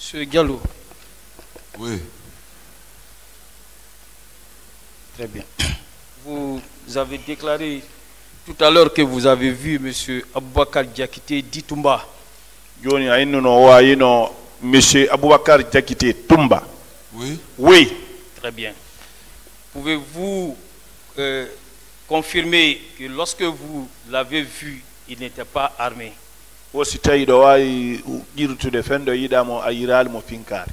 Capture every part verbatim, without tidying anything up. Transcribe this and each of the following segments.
Monsieur Gallo. Oui. Très bien. Vous avez déclaré tout à l'heure que vous avez vu M. Aboubakar Diakité Ditumba. Yoni aino no wa ino Monsieur Aboubakar Diakité Tumba. Oui. Oui. Très bien. Pouvez-vous euh, confirmer que lorsque vous l'avez vu, il n'était pas armé? Wosi tawi do wawi ƴirtude fendo yiɗamo a yiralmo finkare.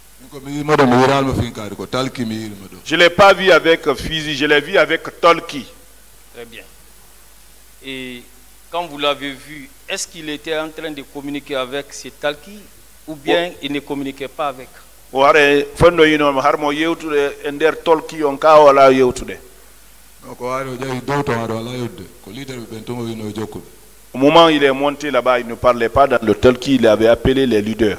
Je ne l'ai pas vu avec fusil, je l'ai vu avec Tolki. Très bien. Et quand vous l'avez vu, est-ce qu'il était en train de communiquer avec ce Talki ou bien oh. il ne communiquait pas avec? Ware fondo yino harmo yewtude e nder Tolki on ka wala yewtude. Au moment où il est monté là-bas, il ne parlait pas dans le Tolki, il avait appelé les leaders.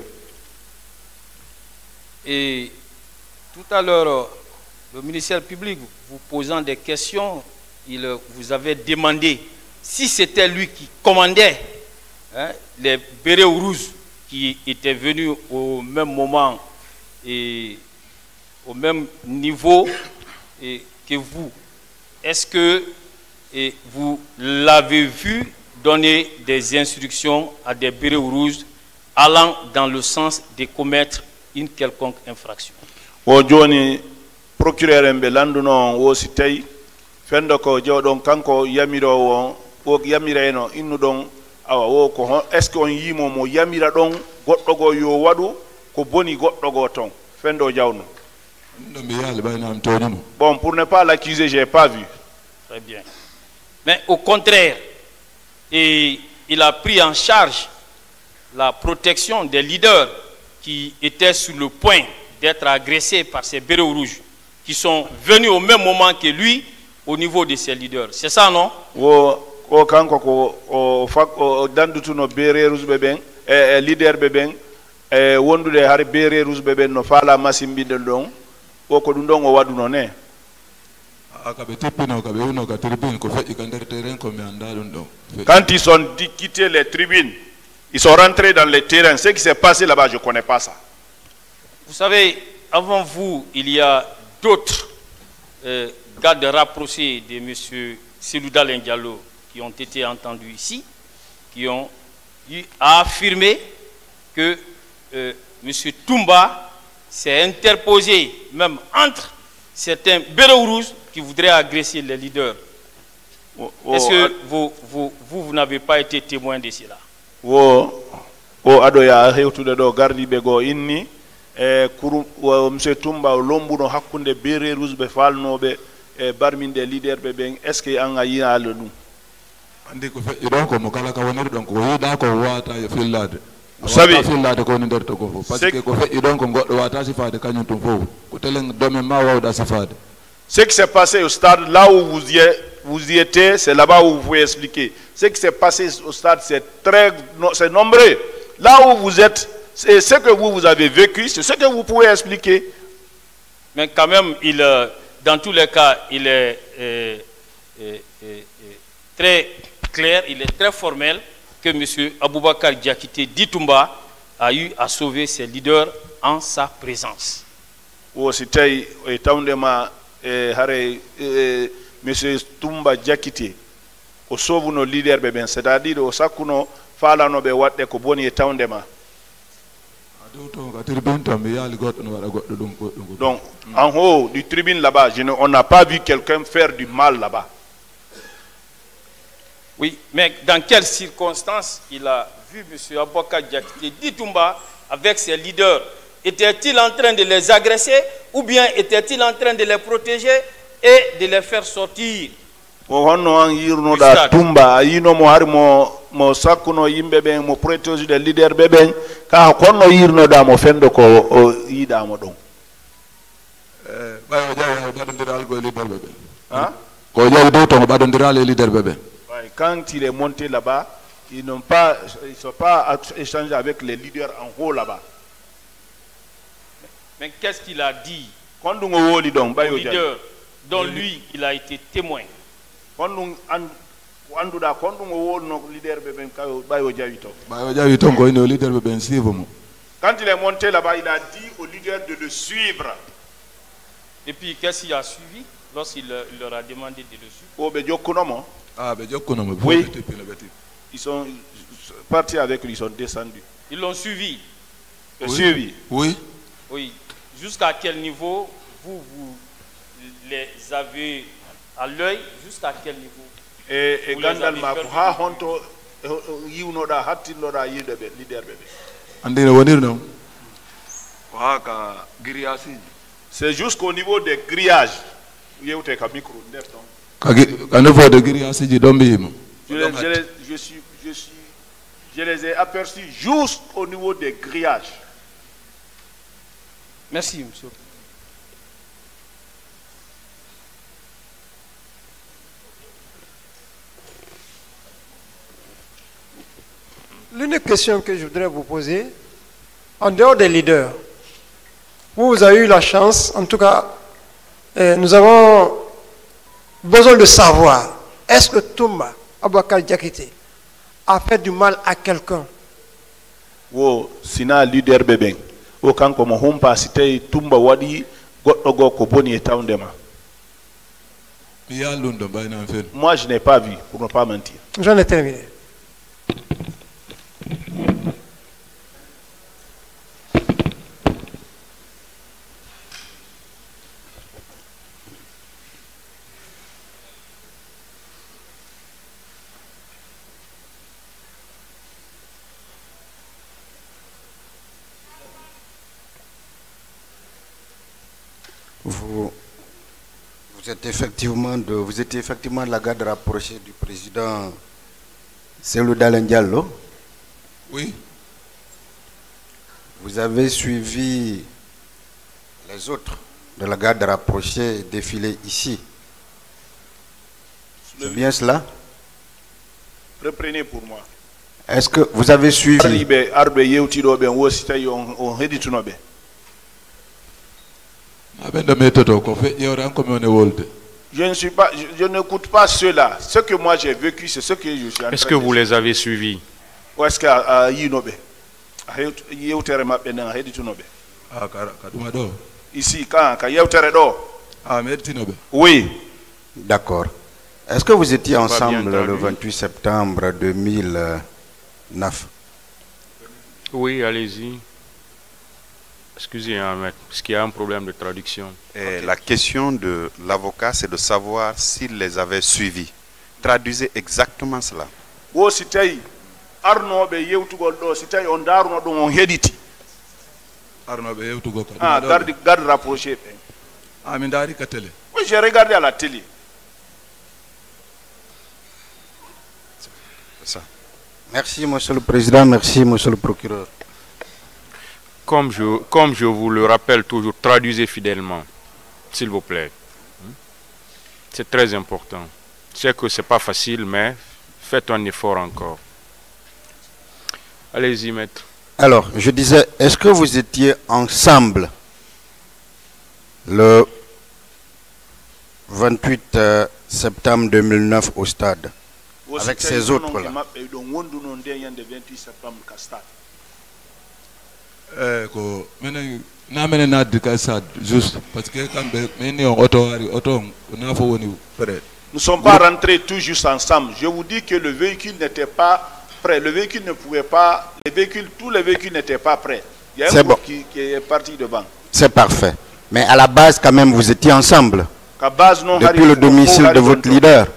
Et tout à l'heure, le ministère public, vous posant des questions, il vous avait demandé si c'était lui qui commandait hein, les bérets rouges qui étaient venus au même moment et au même niveau et que vous. Est-ce que et vous l'avez vu donner des instructions à des bérets rouges allant dans le sens de commettre une quelconque infraction? O joni procureur en be landuno wo si tay fendo ko jewdon kanko yamiro won o yamira eno innu don awa wo ko est ce que on yimo mo yamira don goddo go yo wadu ko boni goddo go ton fendo jawno. Bon, pour ne pas l'accuser, j'ai pas vu. Très bien. Mais au contraire, et il a pris en charge la protection des leaders qui étaient sur le point d'être agressés par ces bérets rouges, qui sont venus au même moment que lui au niveau de ses leaders. C'est ça, non? O kanko ko o fak o dandutu no bérets rouges beben e leader beben e wondude har bérets rouges beben no fala masimbinde don o ko dum don o wadu no ne. Quand ils ont quitté les tribunes, ils sont rentrés dans les terrains. Ce qui s'est passé là-bas, je ne connais pas ça. Vous savez, avant vous, il y a d'autres euh, gardes rapprochés de M. Selouda Diallo qui ont été entendus ici, qui ont eu à affirmer que euh, M. Tumba s'est interposé même entre certains bérets rouges qui voudraient agresser les leaders. Oh, oh, Est-ce que vous, vous, vous, vous n'avez pas été témoin de cela? Oh, oh, adoya hewtude do gardibe go inni e kuru monsieur Tumba lombuno hakkunde bérets rouges be falnobe e barminde leader be ben est-ce que an ayi ala dum andi ko fe donc mo kala ka wonir donc ko yida ko wata yo fillade vous savez fillade ko ni der to ko parce que ko fe donc goddo wata sifade kanyum tum fofu ko telen domen ma wawda sifade. Ce qui s'est passé au stade, là où vous y, vous y étiez, c'est là-bas où vous pouvez expliquer. Ce qui s'est passé au stade, c'est très c'est nombreux. Là où vous êtes, c'est ce que vous, vous avez vécu, c'est ce que vous pouvez expliquer. Mais quand même, il, dans tous les cas, il est euh, euh, euh, très clair, il est très formel que M. Aboubakar Diakité Ditumba a eu à sauver ses leaders en sa présence. Oh, c'était E hare e, monsieur Tumba Diakité o sovuno leader be ben c'est-à-dire o sakuno falano be wadde ko boni e tawndema. Donc en haut du tribune là-bas, on n'a pas vu quelqu'un faire du mal là-bas. Oui, mais dans quelles circonstances il a vu M. Aboubakar Diakité Ditumba avec ses leaders? Était-il en train de les agresser ou bien était-il en train de les protéger et de les faire sortir? Tumba yino mo har mo mo sakuno yimbe ben mo protéger des leaders beben ka konno yirno da mo fendo ko yida mo don eh bayo jaw badondiral go leader beben hein ko jaw do to badondiral leader beben. Quand il est monté là-bas, ils n'ont pas ils sont pas échangé avec les leaders en haut là-bas. Mais qu'est-ce qu'il a dit au leader dont lui, il a été témoin? Quand Quand il est monté là-bas, il a dit au leader de le suivre. Et puis, qu'est-ce qu'il a suivi lorsqu'il il leur a demandé de le suivre? Oh, ben, Djokonomo. Ah, ben, Djokonomo. Oui. Ils sont partis avec lui, ils sont descendus. Ils l'ont suivi. Oui. Suivi. Oui. Oui. Jusqu'à quel niveau vous, vous les avez à l'œil? Jusqu'à quel niveau? Et Gandal Mako, ha honto, yiwnoda, hattinnoda yide be, leader bébé. Andina wonirno. C'est jusqu'au niveau des grillages. Je, les, je, les, je, suis, je, suis, je les ai aperçus jusqu'au niveau des grillages. Merci, monsieur. L'une question que je voudrais vous poser, en dehors des leaders, vous, vous avez eu la chance, en tout cas, eh, nous avons besoin de savoir, est-ce que Toumba Aboubacar Diakité a fait du mal à quelqu'un? Wo sina leader bébé, wo kanko mo humpa sitei Toumba wadi goddo go ko boni e tawndema. Moi je n'ai pas vu, pour ne pas mentir. J'en ai terminé. Vous, vous êtes effectivement de, vous étiez effectivement de la garde rapprochée du président Cellou Dalein Diallo. Oui. Vous avez suivi les autres de la garde rapprochée défiler ici. C'est bien cela? Reprenez pour moi. Est-ce que vous avez suivi? Je ne suis pas, je, je n'écoute pas cela. Ce que moi j'ai vécu, c'est ce que je suis en train de dire. Est-ce que vous les avez suivis? Ou est-ce que à Yinobe? Ici, quand oui. D'accord. Est-ce que vous étiez ensemble le vingt-huit septembre deux mille neuf? Oui, allez-y. Excusez-moi, maître, parce qu'il y a un problème de traduction. Okay. La question de l'avocat, c'est de savoir s'il les avait suivis. Traduisez exactement cela. Ah, garde, garde rapproché. Oui, j'ai regardé à la télé. Ça. Merci, monsieur le président. Merci, monsieur le procureur. Comme je, comme je vous le rappelle toujours, traduisez fidèlement, s'il vous plaît. C'est très important. Je sais que ce n'est pas facile, mais faites un effort encore. Allez-y, maître. Alors, je disais, est-ce que vous étiez ensemble le vingt-huit septembre deux mille neuf au stade, avec ces autres-là? Nous ne sommes pas rentrés tous juste ensemble. Je vous dis que le véhicule n'était pas prêt. Le véhicule ne pouvait pas. Les véhicules, tous les véhicules n'étaient pas prêts. Il y a un groupe bon. qui, qui est parti devant. C'est parfait. Mais à la base, quand même, vous étiez ensemble. Depuis le domicile de votre leader.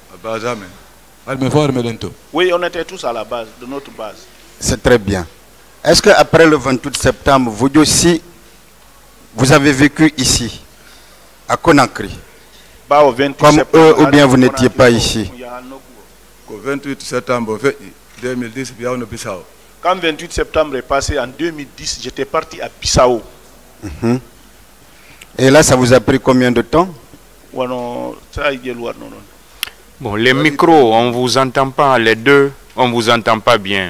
Oui, on était tous à la base, de notre base. C'est très bien. Est-ce qu'après le vingt-huit septembre, vous aussi, vous avez vécu ici, à Conakry, comme eux, ou bien vous n'étiez pas ici? vingt-huit septembre deux mille dix, quand vingt-huit septembre est passé en deux mille dix, j'étais parti à Bissau. Mm-hmm. Et là, ça vous a pris combien de temps? Bon, les micros, on ne vous entend pas, les deux, on ne vous entend pas bien.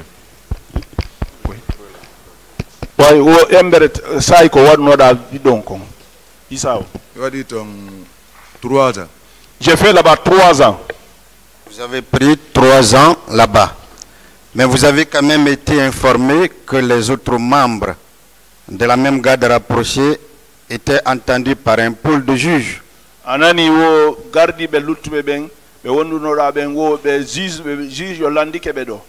J'ai fait là-bas trois ans. Vous avez pris trois ans là-bas. Mais vous avez quand même été informé que les autres membres de la même garde rapprochée était entendu par un pôle de juges. Anani wo gardi be lutube ben be wonduno da ben wo be juge be juge yo landi kebe do.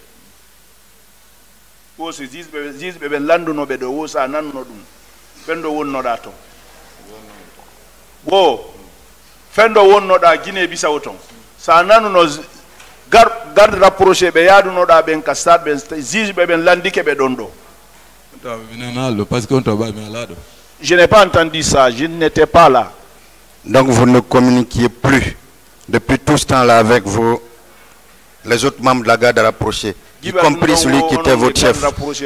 Wo se juge be juge be ben landuno be do wo sa nanno dum. Fendo wonno da to. Wo fendo wonno da Guinée Bissau ton. Sa nanno gar garde rapproché be yaduno da ben ka stade ben juge be ben landi kebe dondo. Je n'ai pas entendu ça, je n'étais pas là. Donc vous ne communiquiez plus depuis tout ce temps-là avec vos, les autres membres de la garde rapprochée, y compris celui qui était votre chef.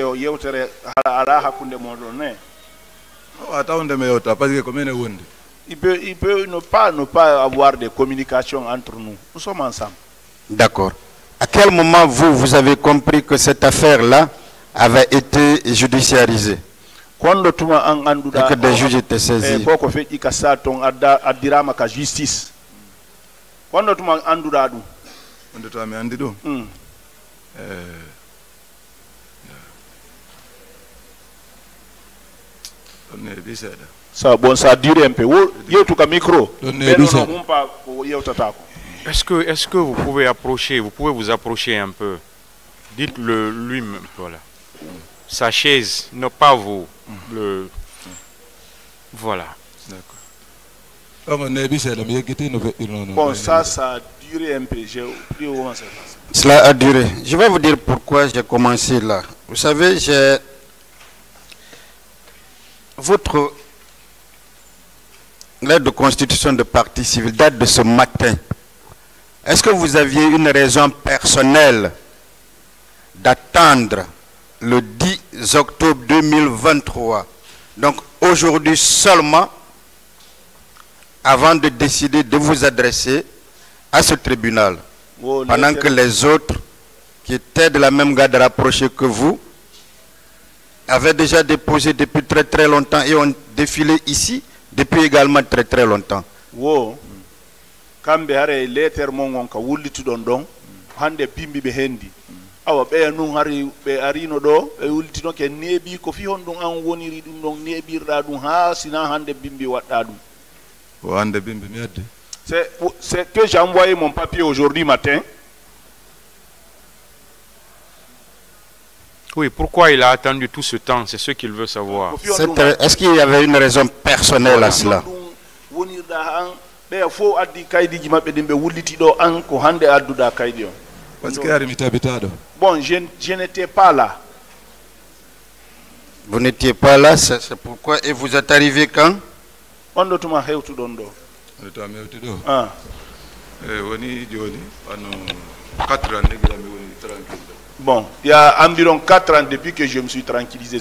Il peut, il peut ne pas, ne pas avoir de communication entre nous. Nous sommes ensemble. D'accord. À quel moment vous, vous avez compris que cette affaire-là avait été judiciarisée? Quando tuma an anduda que des juges étaient saisis. Koko fe ikasa ton adda adirama ka justice. Quando tuma anduda du. Quando tuma andido. Mm. Eh. Ça bon ça dure un peu. Yo tuka micro. Est-ce que est-ce que vous pouvez approcher, vous pouvez vous approcher un peu. Dites-le lui-même, voilà. Sa chaise, non pas vous. Le... Voilà. Bon, ça, ça a duré un peu. J'ai oublié comment ça passe. Cela a duré. Je vais vous dire pourquoi j'ai commencé là. Vous savez, j'ai... Votre lettre de constitution de parti civil date de ce matin. Est-ce que vous aviez une raison personnelle d'attendre le dix octobre deux mille vingt-trois, donc aujourd'hui seulement, avant de décider de vous adresser à ce tribunal, oh, pendant que les autres qui étaient de la même garde rapprochée que vous avaient déjà déposé depuis très très longtemps et ont défilé ici depuis également très très longtemps. Wow. Kambe hare letter mongon ka wullitu don don hande pimbi be hendi awa be nun hari be arino do e wultino ke nebi ko fi hon dum an woniri dum don nebirda dum ha sina hande bimbi wadda dum o hande bimbi mi adde c'est c'est que j'ai envoyé mon papier aujourd'hui matin. Oui, pourquoi il a attendu tout ce temps, c'est ce qu'il veut savoir. Est-ce qu'il y avait une raison personnelle à cela? Bon, je, je n'étais pas là. Vous n'étiez pas là, c'est pourquoi. Et vous êtes arrivé quand? Ah. Bon, il y a environ quatre ans depuis que je me suis tranquillisé.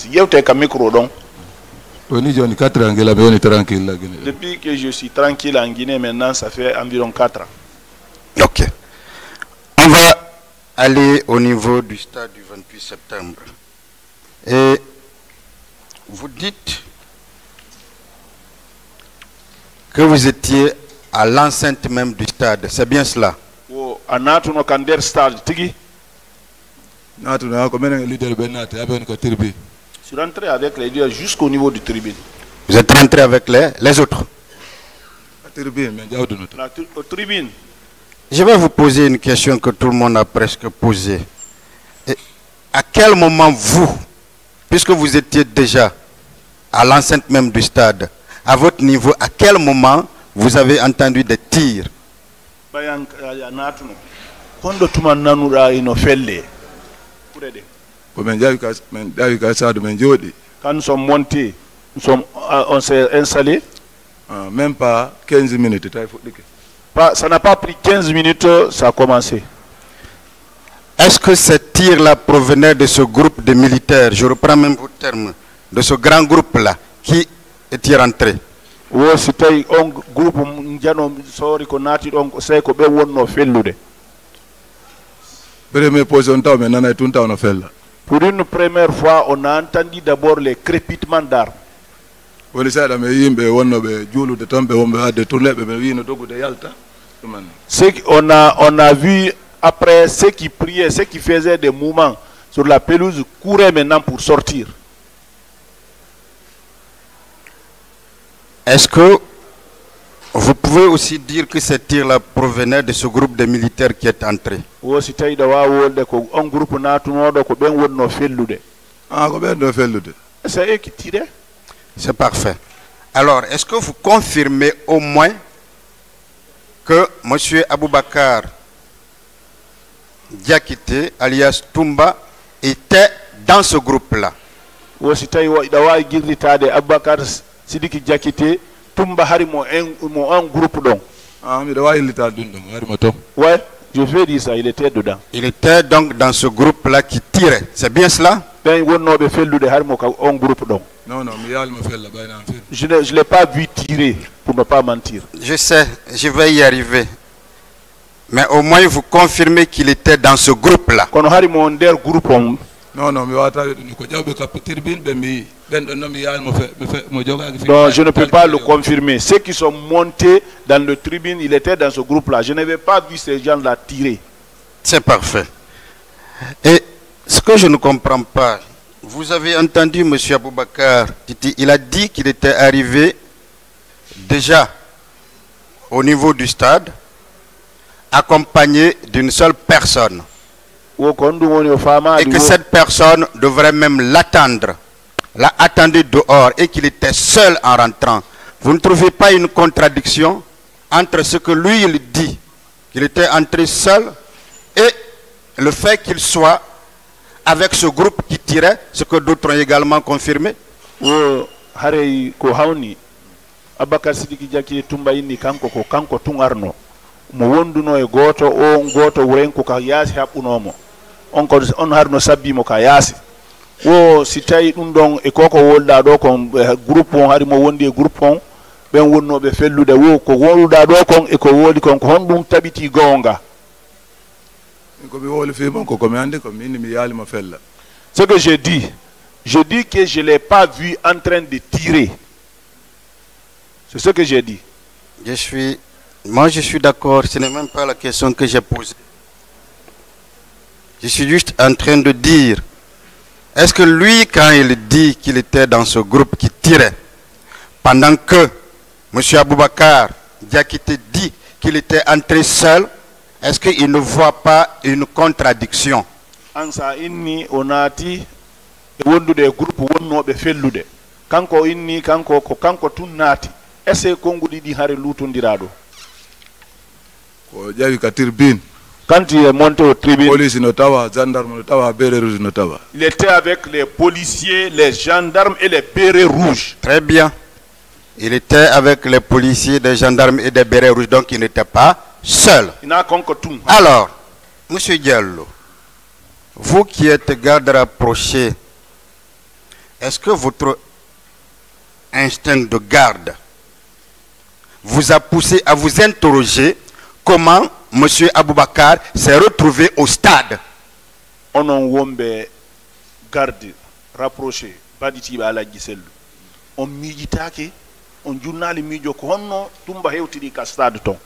Depuis que je suis tranquille en Guinée, maintenant, ça fait environ quatre ans. Ok. On va aller au niveau du stade du vingt-huit septembre. Et vous dites que vous étiez à l'enceinte même du stade. C'est bien cela? Oh, je suis rentré avec les leaders jusqu'au niveau du tribune. Vous êtes rentré avec les, les autres? La tribune. Je vais vous poser une question que tout le monde a presque posée. Et à quel moment vous, puisque vous étiez déjà à l'enceinte même du stade, à votre niveau, à quel moment vous avez entendu des tirs? Quand nous sommes montés, nous sommes, on s'est installés. Uh, même pas quinze minutes. Pas, ça n'a pas pris quinze minutes, ça a commencé. Est-ce que ces tirs-là provenaient de ce groupe de militaires, je reprends même vos termes, de ce grand groupe-là, qui était rentré? Oui, c'était un groupe Pour une première fois, on a entendu d'abord les crépitements d'armes. On a, on a vu après ceux qui priaient, ceux qui faisaient des mouvements sur la pelouse couraient maintenant pour sortir. est-ce que vous pouvez aussi dire que ces tirs-là provenaient de ce groupe de militaires qui est entré? C'est parfait. Alors, est-ce que vous confirmez au moins que M. Aboubakar Diakité, alias Toumba, était dans ce groupe-là? Ouais, je vais dire ça, il était dedans. Il était donc dans ce groupe-là qui tirait. C'est bien cela? Non, non, je ne l'ai pas vu tirer, pour ne pas mentir. Je sais, je vais y arriver. Mais au moins vous confirmez qu'il était dans ce groupe-là. Non, non, je ne peux pas le confirmer. Ceux qui sont montés dans le tribune, il était dans ce groupe-là. Je n'avais pas vu ces gens-là tirer. C'est parfait. Et ce que je ne comprends pas, vous avez entendu M. Aboubakar Titi, il a dit qu'il était arrivé déjà au niveau du stade, accompagné d'une seule personne. Et que cette personne devrait même l'attendre, l'a attendu dehors et qu'il était seul en rentrant. Vous ne trouvez pas une contradiction entre ce que lui il dit, qu'il était entré seul, et le fait qu'il soit avec ce groupe qui tirait, ce que d'autres ont également confirmé? On on harno sabbi mo ka yasi wo si tawi dum don e koko wolda do kon groupe on hari mo wondi e groupe on ben wonnobe fellude wo ko woluda do kon e ko woli kon ko hondum tabiti gonga ko mi woli fi mon ko ko mi ande ko min mi yali ma fella. Ce que je dis, je dis que je l'ai pas vu en train de tirer. C'est ce que j'ai dit. Je suis moi je suis d'accord, ce n'est même pas la question que j'ai posée. Je suis juste en train de dire, est-ce que lui, quand il dit qu'il était dans ce groupe qui tirait, pendant que M. Aboubakar Diakité dit qu'il était entré seul, est-ce qu'il ne voit pas une contradiction? Ansa inni onati wondude groupe wonnobe fellude kanko inni kanko ko kanko tunnati ese kongudi di hare lutondirado ko jawi ka tirbine. Quand il est monté au tribunal, il était avec les policiers, les gendarmes et les bérets rouges. Très bien. Il était avec les policiers, les gendarmes et les bérets rouges, donc il n'était pas seul. Alors, M. Diallo, vous qui êtes garde rapproché, est-ce que votre instinct de garde vous a poussé à vous interroger comment M. Aboubakar s'est retrouvé au stade? On a wombe garde rapproché, baditi ba la giselu. On mijitake, on journal mijo ko honno tumba hewtiri ka stade ton.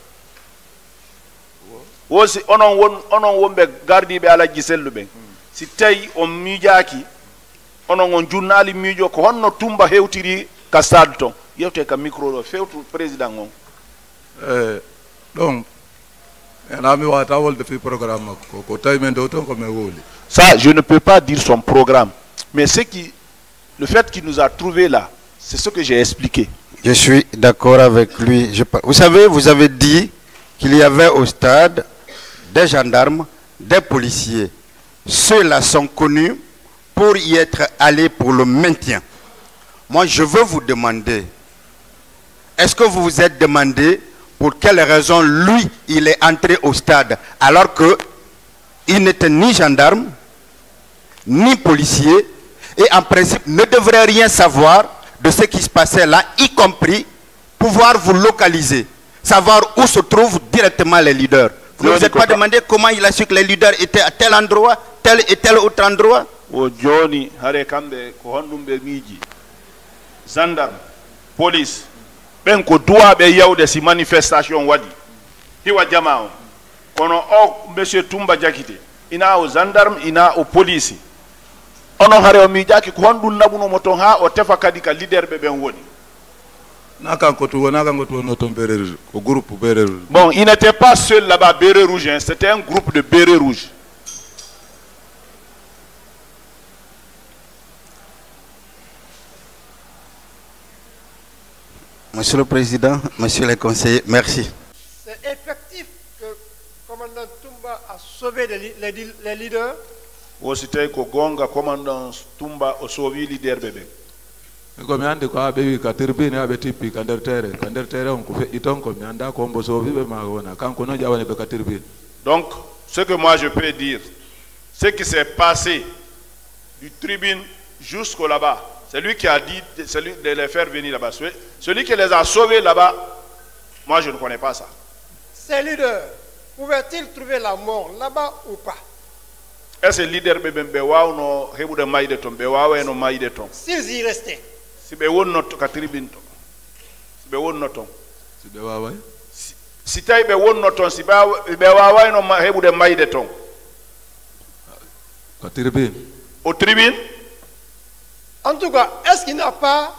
Wosi onon won onon wombe gardi be ala giselu ben. Si tay on mijaki, onon on journal mijo ko honno tumba hewtiri ka stade ton. Yewte ka micro do fewtu président on. Euh donc ça, je ne peux pas dire son programme. Mais ce qui, le fait qu'il nous a trouvé là, c'est ce que j'ai expliqué. Je suis d'accord avec lui. Je, vous savez, vous avez dit qu'il y avait au stade des gendarmes, des policiers. Ceux-là sont connus pour y être allés pour le maintien. Moi, je veux vous demander, est-ce que vous vous êtes demandé pour quelle raison lui, il est entré au stade alors qu'il n'était ni gendarme, ni policier, et en principe ne devrait rien savoir de ce qui se passait là, y compris pouvoir vous localiser, savoir où se trouvent directement les leaders. Vous ne vous êtes pas demandé comment il a su que les leaders étaient à tel endroit, tel et tel autre endroit? Gendarme, police, ben ko doit be yawde si manifestation wadi hiwa jamao kono o monsieur Toumba Diakité ina o gendarme ina o police ono hare o mi jaki ko hondun nabuno moton ha o tefa kadi ka leader be ben woni Bon, il n'était pas seul là-bas, béret rouge, hein, c'était un groupe de bérets rouges. Monsieur le Président, Monsieur le Conseiller, merci. C'est effectif que le commandant Toumba a sauvé les, les, les leaders. C'était que Gonga, commandant Toumba, a sauvé les leaders bébé. Ko mi ande ko abe ka tirbine abe tippi ka der tere ka der tere on ko fe iton ko mi anda ko mbo so vibe ma wona kanko no jawane be ka tirbine. Donc ce que moi je peux dire, ce qui s'est passé du tribune jusqu'au là-bas, c'est lui qui a dit celui de les faire venir là-bas. Celui qui les a sauvés là-bas, moi je ne connais pas ça. Ces leaders, pouvaient-ils trouver la mort là-bas ou pas? Est-ce que leader bébé bewa no hebu de maïde ton bewa no maïde ton? S'ils y restaient. Si be won not ka tribune to. Si be won noton. Si be wa way. Si tay be won noton si ba be wa way no hebu de maïde ton. Ka tribune. Au tribune. En tout cas, est-ce qu'il n'a pas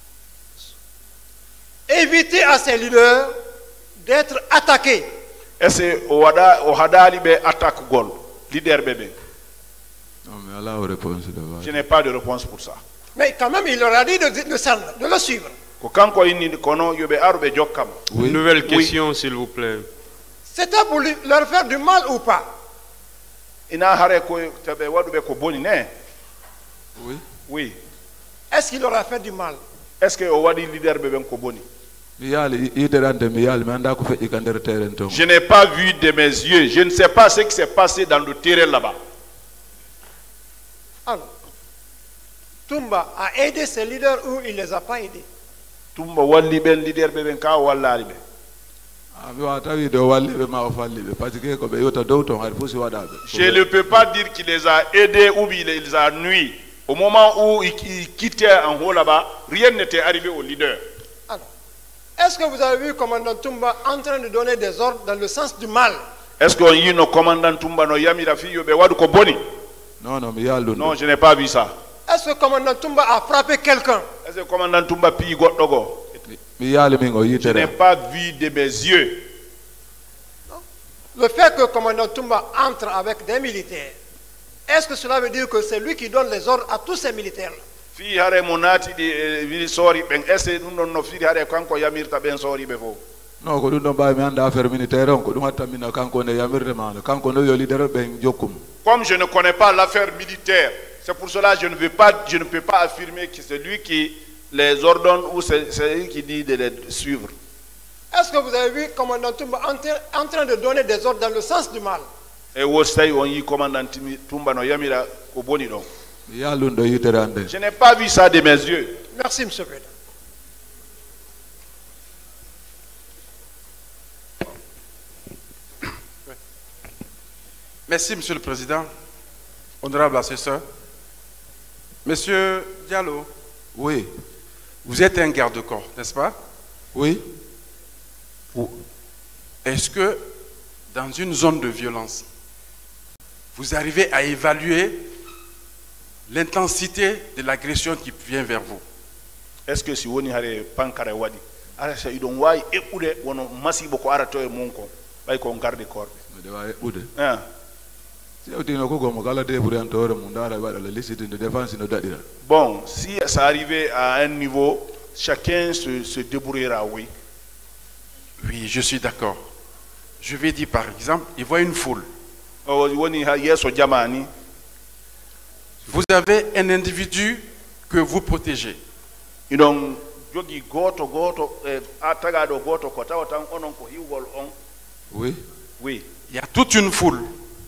évité à ses leaders d'être attaqués? Est-ce que au hada au hadali be attaque gol leader bébé? Non mais Allah a réponse de va. Je n'ai pas de réponse pour ça. Mais quand même, il leur a dit de, de, de, de le suivre. Une nouvelle question, oui, s'il vous plaît. C'était pour lui, leur faire du mal ou pas? Oui. Oui. Est-ce qu'il leur a fait du mal? Est-ce que leader Je n'ai pas vu de mes yeux. Je ne sais pas ce qui s'est passé dans le terrain là-bas. Alors, Toumba a aidé ses leaders ou il ne les a pas aidés? Toumba walli ben leader beben ka wallari be. Je ne peux pas dire qu'il les a aidés ou il les a nuits. Au moment où ils quittaient en haut là-bas, rien n'était arrivé aux leaders. Alors, est-ce que vous avez vu le commandant Toumba en train de donner des ordres dans le sens du mal? Est-ce qu'on y a un commandant Toumba no yami la fille be wadu ko boni? Non, non, mais non, je n'ai pas vu ça. Est-ce que le commandant Toumba a frappé quelqu'un? Est-ce que le commandant Toumba pi godogo? Je n'ai pas vu de mes yeux. Non. Le fait que le commandant Toumba entre avec des militaires, est-ce que cela veut dire que c'est lui qui donne les ordres à tous ces militaires? Fi hare monati di vi sori ben ese non no fi hare kanko yamirta ben sori be fo. Non, ko dum don ba mi anda affaire militaire on ko dum hatta min kanko ne yamirte ma kanko no yo leader ben jokum. Comme je ne connais pas l'affaire militaire, c'est pour cela que je ne veux pas, je ne peux pas affirmer que c'est lui qui les ordonne ou c'est lui qui dit de les suivre. Est-ce que vous avez vu le commandant Toumba en train de donner des ordres dans le sens du mal? Et où est-ce on y commandant Toumba no yamira ko boni donc? Je n'ai pas vu ça de mes yeux. Merci, monsieur le Président. Merci, Monsieur le Président. Honorable assesseur. Monsieur Diallo. Oui. Vous êtes un garde-corps, n'est-ce pas? Oui. Est-ce que dans une zone de violence, vous arrivez à évaluer l'intensité de l'agression qui vient vers vous? Est-ce que si on y a pankare wadi, alors c'est idon wai et oude wono masibo ko arato e monko, bay ko garde corps. De wai oude. Ah. Bon, si ça arrivait à un niveau, chacun se, se débrouillera, oui. Oui, je suis d'accord. Je vais dire par exemple, il voit une foule. Vous avez un individu que vous protégez. Oui. Oui. Il y a toute une foule.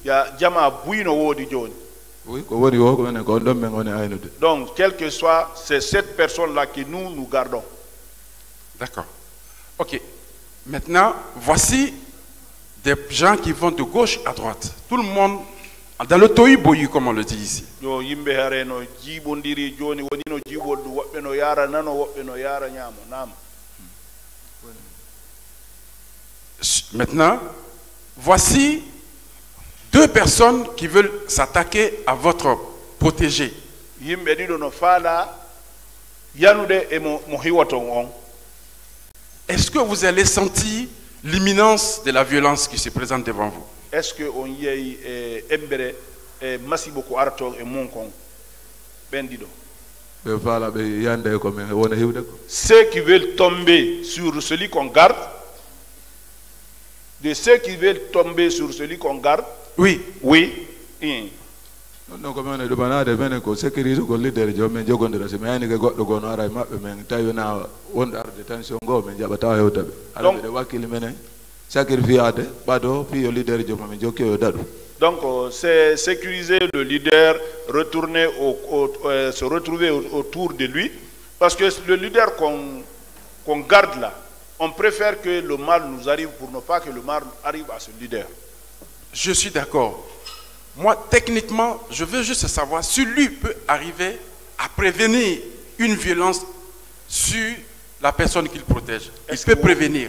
Donc, quel que soit, c'est cette personne-là que nous, nous gardons. D'accord. Ok. Maintenant, voici des gens qui vont de gauche à droite. Tout le monde, dans le tohu-bohu, comme on le dit ici. Maintenant, voici deux personnes qui veulent s'attaquer à votre protégé. est-ce que vous allez sentir l'imminence de la violence qui se présente devant vous? Est-ce que on y est embere masibo ko arto e monkon bendido? Ceux qui veulent tomber sur celui qu'on garde, de ceux qui veulent tomber sur celui qu'on garde. Oui, oui. Non, comme on est demandé, mais que sécurité que leader jo men jogo ndira se mais ni go do gono ara mabbe men tayo na won ar detention go men jaba taw hewtabe ala be wakili menen sacrifiate bado fi yo leader jo men jokke yo dadu. Donc c'est sécuriser le leader, retourner au, au euh, se retrouver autour de lui, parce que le leader qu'on qu'on garde là, on préfère que le mal nous arrive pour ne pas que le mal arrive à ce leader. Je suis d'accord. Moi, techniquement, je veux juste savoir si lui peut arriver à prévenir une violence sur la personne qu'il protège. Il peut prévenir.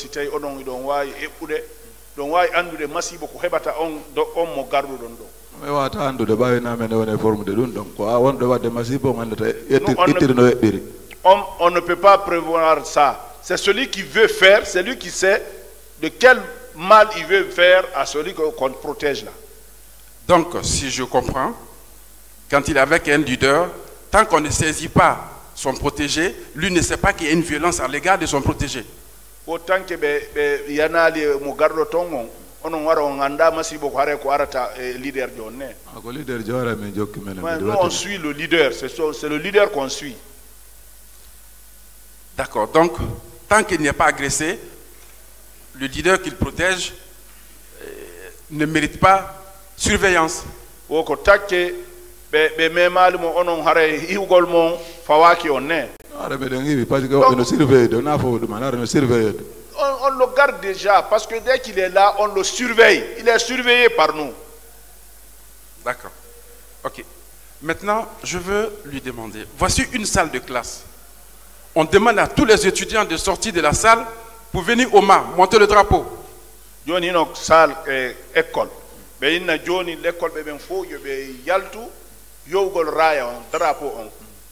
On, on ne peut pas prévoir ça. C'est celui qui veut faire, c'est lui qui sait de quel mal il veut faire à celui qu'on protège là. Donc, si je comprends, quand il est avec un leader, tant qu'on ne saisit pas son protégé, lui ne sait pas qu'il y a une violence à l'égard de son protégé. Autant que il y en a les mogardo tongon, on en a un anda masibo kware ko arata leader jonne. Nous on suit le leader, c'est le leader qu'on suit. D'accord. Donc, tant qu'il n'est pas agressé, le leader qu'il protège euh, ne mérite pas surveillance. Woko takke be be memal mo onon hare hiugol mo fawaki onne. Ara be dengi parce que on le surveille, on a faut demander on le surveille. On, on le garde déjà parce que dès qu'il est là, on le surveille. Il est surveillé par nous. D'accord. OK. Maintenant, je veux lui demander. Voici une salle de classe. On demande à tous les étudiants de sortir de la salle pour venir au mât, monter le drapeau. Joni no salle école. Be inna joni l'école be ben fo yo be yaltu yowgol raya on drapeau on.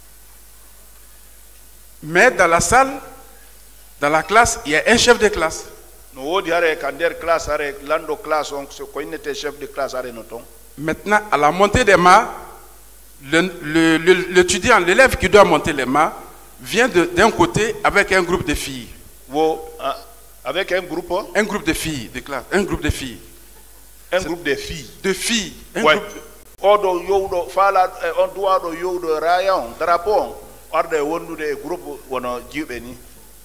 Mais dans la salle, dans la classe, il y a un chef de classe. No wodi hare kander classe hare lando classe on ko inete chef de classe hare noton. Maintenant, à la montée des mâts, l'étudiant, l'élève qui doit monter les mâts vient d'un côté avec un groupe de filles. Wo, avec un groupe Un groupe de filles de classe, un groupe de filles. Un groupe de filles. De filles. Un ouais. groupe de... Odo yodo fala on doit do yodo rayon drapeau arde wondu de groupe wono jibeni.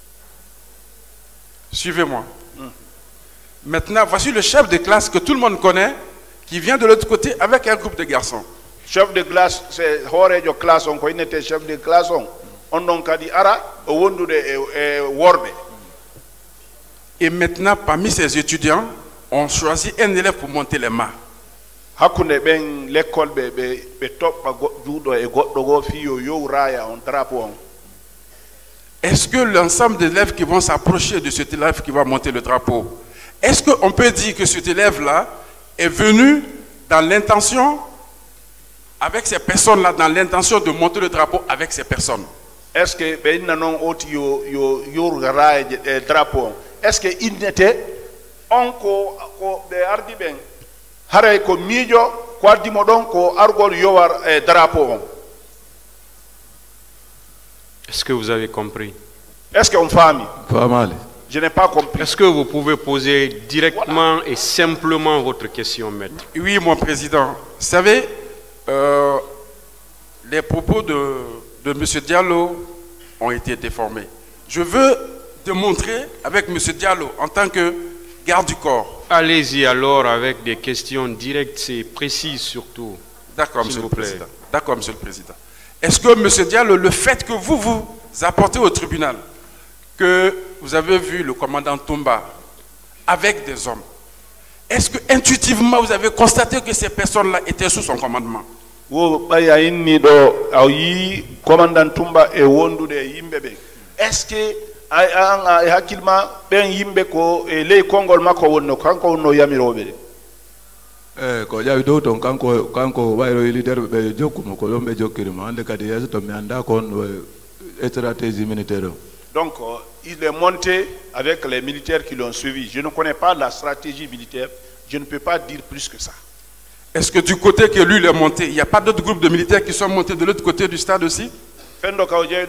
Suivez-moi. Mm. Maintenant, voici le chef de classe que tout le monde connaît qui vient de l'autre côté avec un groupe de garçons. Chef de classe c'est horejo classe on ko inete chef de classe on on donc kadi ara wondu de worbe. Et maintenant, parmi ces étudiants, on choisit un élève pour monter les mâts. Hakune ben l'école be be be toppa judo e goddo go fiyo yo raya on drapeau on. Est-ce que l'ensemble des élèves qui vont s'approcher de cet élève qui va monter le drapeau, est-ce qu'on peut dire que cet élève-là est venu dans l'intention, avec ces personnes-là, dans l'intention de monter le drapeau avec ces personnes? Est-ce que ben non oti yo yo yo raya drapeau? Est-ce que il n'était on ko ko be ardi ben hare ko mijo ko ardi modon ko argol yowar e drapeau on? Est-ce que vous avez compris? Est-ce qu'on famille? Pas mal. Je n'ai pas compris. Est-ce que vous pouvez poser directement voilà. et simplement votre question, maître? Oui, mon président. Vous savez, euh, les propos de, de M. Diallo ont été déformés. Je veux démontrer avec M. Diallo en tant que garde du corps. Allez-y alors avec des questions directes et précises surtout. D'accord, M. le Président. D'accord, M. le Président. Est-ce que, M. Diallo, le fait que vous vous apportez au tribunal, que vous avez vu le commandant Toumba avec des hommes, est-ce que intuitivement vous avez constaté que ces personnes-là étaient sous son commandement? Commandant Toumba et Wondude Yimbebe. Est-ce que hakilma ben yimbe ko le kongol mako wonno kanko wonno yamirobe? Eh ko jawi do ton kanko kanko wayro leader be jokkumo ko lombe jokkirimo ande kadi yeso to mi anda ko on stratégie militaire. Donc il est monté avec les militaires qui l'ont suivi. Je ne connais pas la stratégie militaire, je ne peux pas dire plus que ça. Est-ce que du côté que lui il est monté, il n'y a pas d'autres groupes de militaires qui sont montés de l'autre côté du stade aussi? Non,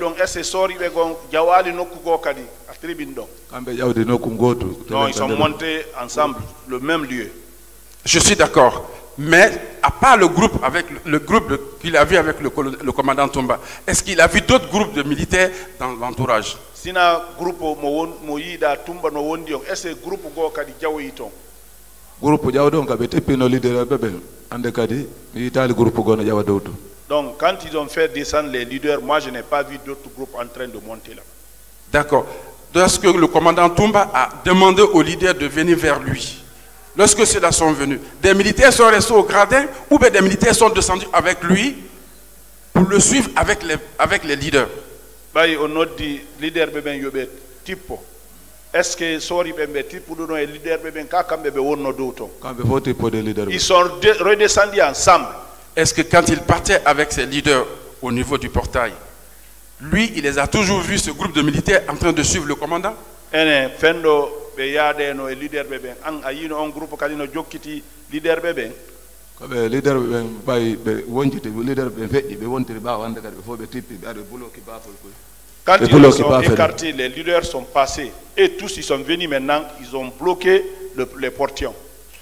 ils sont montés ensemble, le même lieu. Je suis d'accord. Mais à part le groupe avec le groupe qu'il a vu avec le, le commandant Toumba, est-ce qu'il a vu d'autres groupes de militaires dans l'entourage? Sina groupe moyida Toumba no wondi on est-ce groupe go kadi jawoyiton? Groupe jawdon ka bete pino leader bebe ande kadi itali groupe go na jawadowto. Donc quand ils ont fait descendre les leaders, moi je n'ai pas vu d'autres groupes en train de monter là. D'accord. Lorsque le commandant Toumba a demandé aux leaders de venir vers lui, lorsque ceux-là sont venus, des militaires sont restés au gradin ou bien des militaires sont descendus avec lui pour le suivre avec les, avec les leaders? Bayi on a dit leader beben yobe tipo. Est-ce que sori bembe tipo do no leader beben ka kambe be wonno douto? Kambe faut tipo de leader. Ils sont redescendus ensemble. Est-ce que quand il partait avec ses leaders au niveau du portail, lui, il les a toujours vus, ce groupe de militaires, en train de suivre le commandant? Ene fendo be yade no leader beben an ayino on groupe kadino jokkiti leader beben. Kabe leader beben bay be wonjiti leader beben feji be wontiri ba wanda kadi fo be tippi be ade bloqué ba fol ko. Quand ils sont écartés, les leaders sont passés et tous ils sont venus maintenant, ils ont bloqué le, les portillons.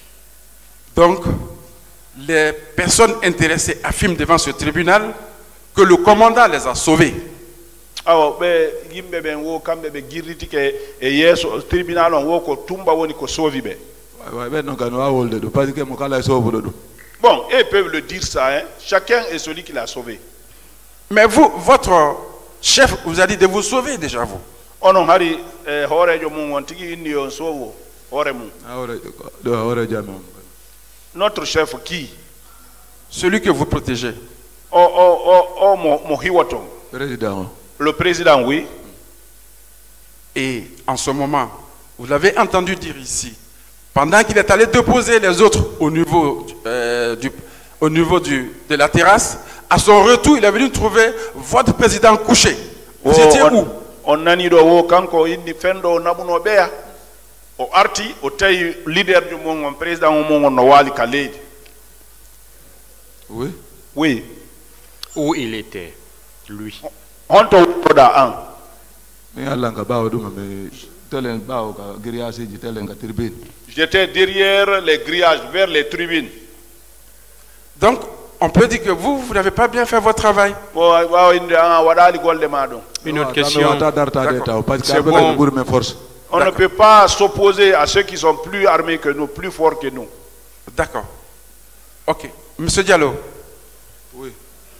Donc les personnes intéressées affirment devant ce tribunal que le commandant les a sauvés. Alors, be yimbe ben wo kambe be girriti ke e yeso tribunal on wo ko Toumba woni ko sauvi be. Wa be no gano awolde do parce que mo kala sauve do. Bon, ils peuvent le dire ça, hein. Chacun est celui qui l'a sauvé. Mais vous, votre chef vous a dit de vous sauver déjà vous. Oh non, hari horejo mun wontigi inni on sauvo hore mun. Hore do hore jamam. Notre chef qui? Celui que vous protégez. Oh oh oh oh mo mo hiwaton. Président. Le président, oui. Et en ce moment, vous l'avez entendu dire ici, pendant qu'il est allé déposer les autres au niveau, euh, du, au niveau du, de la terrasse, à son retour, il est venu trouver votre président couché. Vous oh, étiez où? On a dit que kanko indi fendo nabuno bea o arti o tay leader du mon président au mon no wali kaledi. Oui. Oui. Où il était, lui? On te oda an. Mais Allah ka bawo dum me telen bawo ka grillage ji telen ka tribune. J'étais derrière les grillages vers les tribunes. Donc on peut dire que vous, vous n'avez pas bien fait votre travail. Une autre question. C'est bon. On ne peut pas s'opposer à ceux qui sont plus armés que nous, plus forts que nous. D'accord. Ok. Monsieur Diallo. Oui.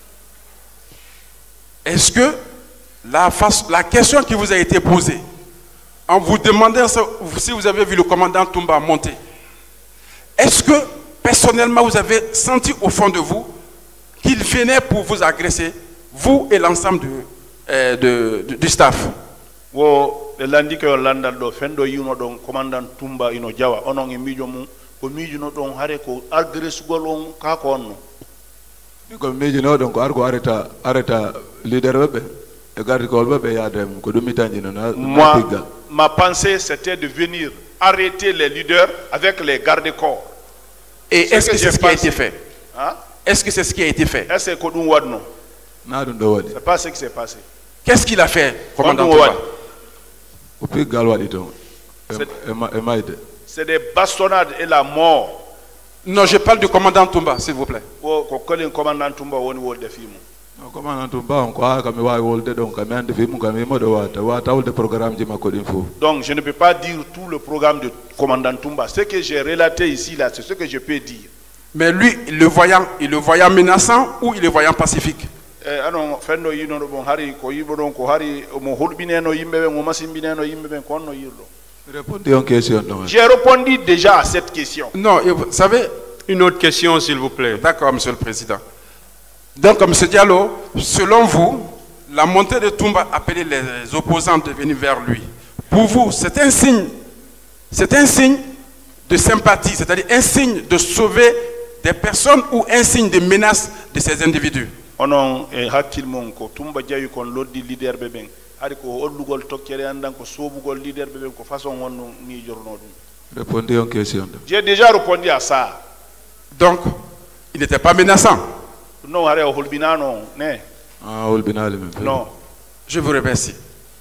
Est-ce que la, face, la question qui vous a été posée, en vous demandant si vous avez vu le commandant Toumba monter, est-ce que personnellement, vous avez senti au fond de vous qu'il venait pour vous agresser, vous et l'ensemble du, euh, de, de, du staff? Wo lundi que landal do fendo yuno don commandant Toumba ino jawa onon e mijo mum ko mijo no don hare ko agresse golon ka ko onno ko mijo no don ko arko areta areta leader bebe e garde ko bebe ya dem ko dumi tanji no na. Moi, ma pensée c'était de venir arrêter les leaders avec les gardes-corps. Et est-ce que c'est ce qui a été fait? Hein? Est-ce que c'est ce qui a été fait? Est-ce que c'est pas ce qui s'est passé? Qu'est-ce qu'il a fait, commandant Toumba? C'est des bastonnades et la mort. Non, je parle du commandant Toumba, s'il vous plaît. Commandant Toumba, on est donc je ne peux pas dire tout le programme de commandant Toumba. Ce que j'ai relaté ici là, c'est ce que je peux dire. Mais lui, le voyant, il le voyant menaçant ou il le voyant pacifique? J'ai répondu déjà à cette question. Non, vous savez, une autre question s'il vous plaît. D'accord, monsieur le président. Donc, M. Diallo, selon vous, la montée de Toumba appelait les opposants de venir vers lui. Pour vous, c'est un signe, c'est un signe de sympathie, c'est-à-dire un signe de sauver des personnes ou un signe de menace de ces individus? Onon e hakkil mon ko Toumba jayi kon loddi leader beben hari ko ollugol tokkere andan ko sobugol leader be ko façon wonno ni jorno dum. Répondez aux questions. J'ai déjà répondu à ça. Donc, il n'était pas menaçant. Non, are holbinano ne. Ah, holbinale même. Non. Je vous remercie.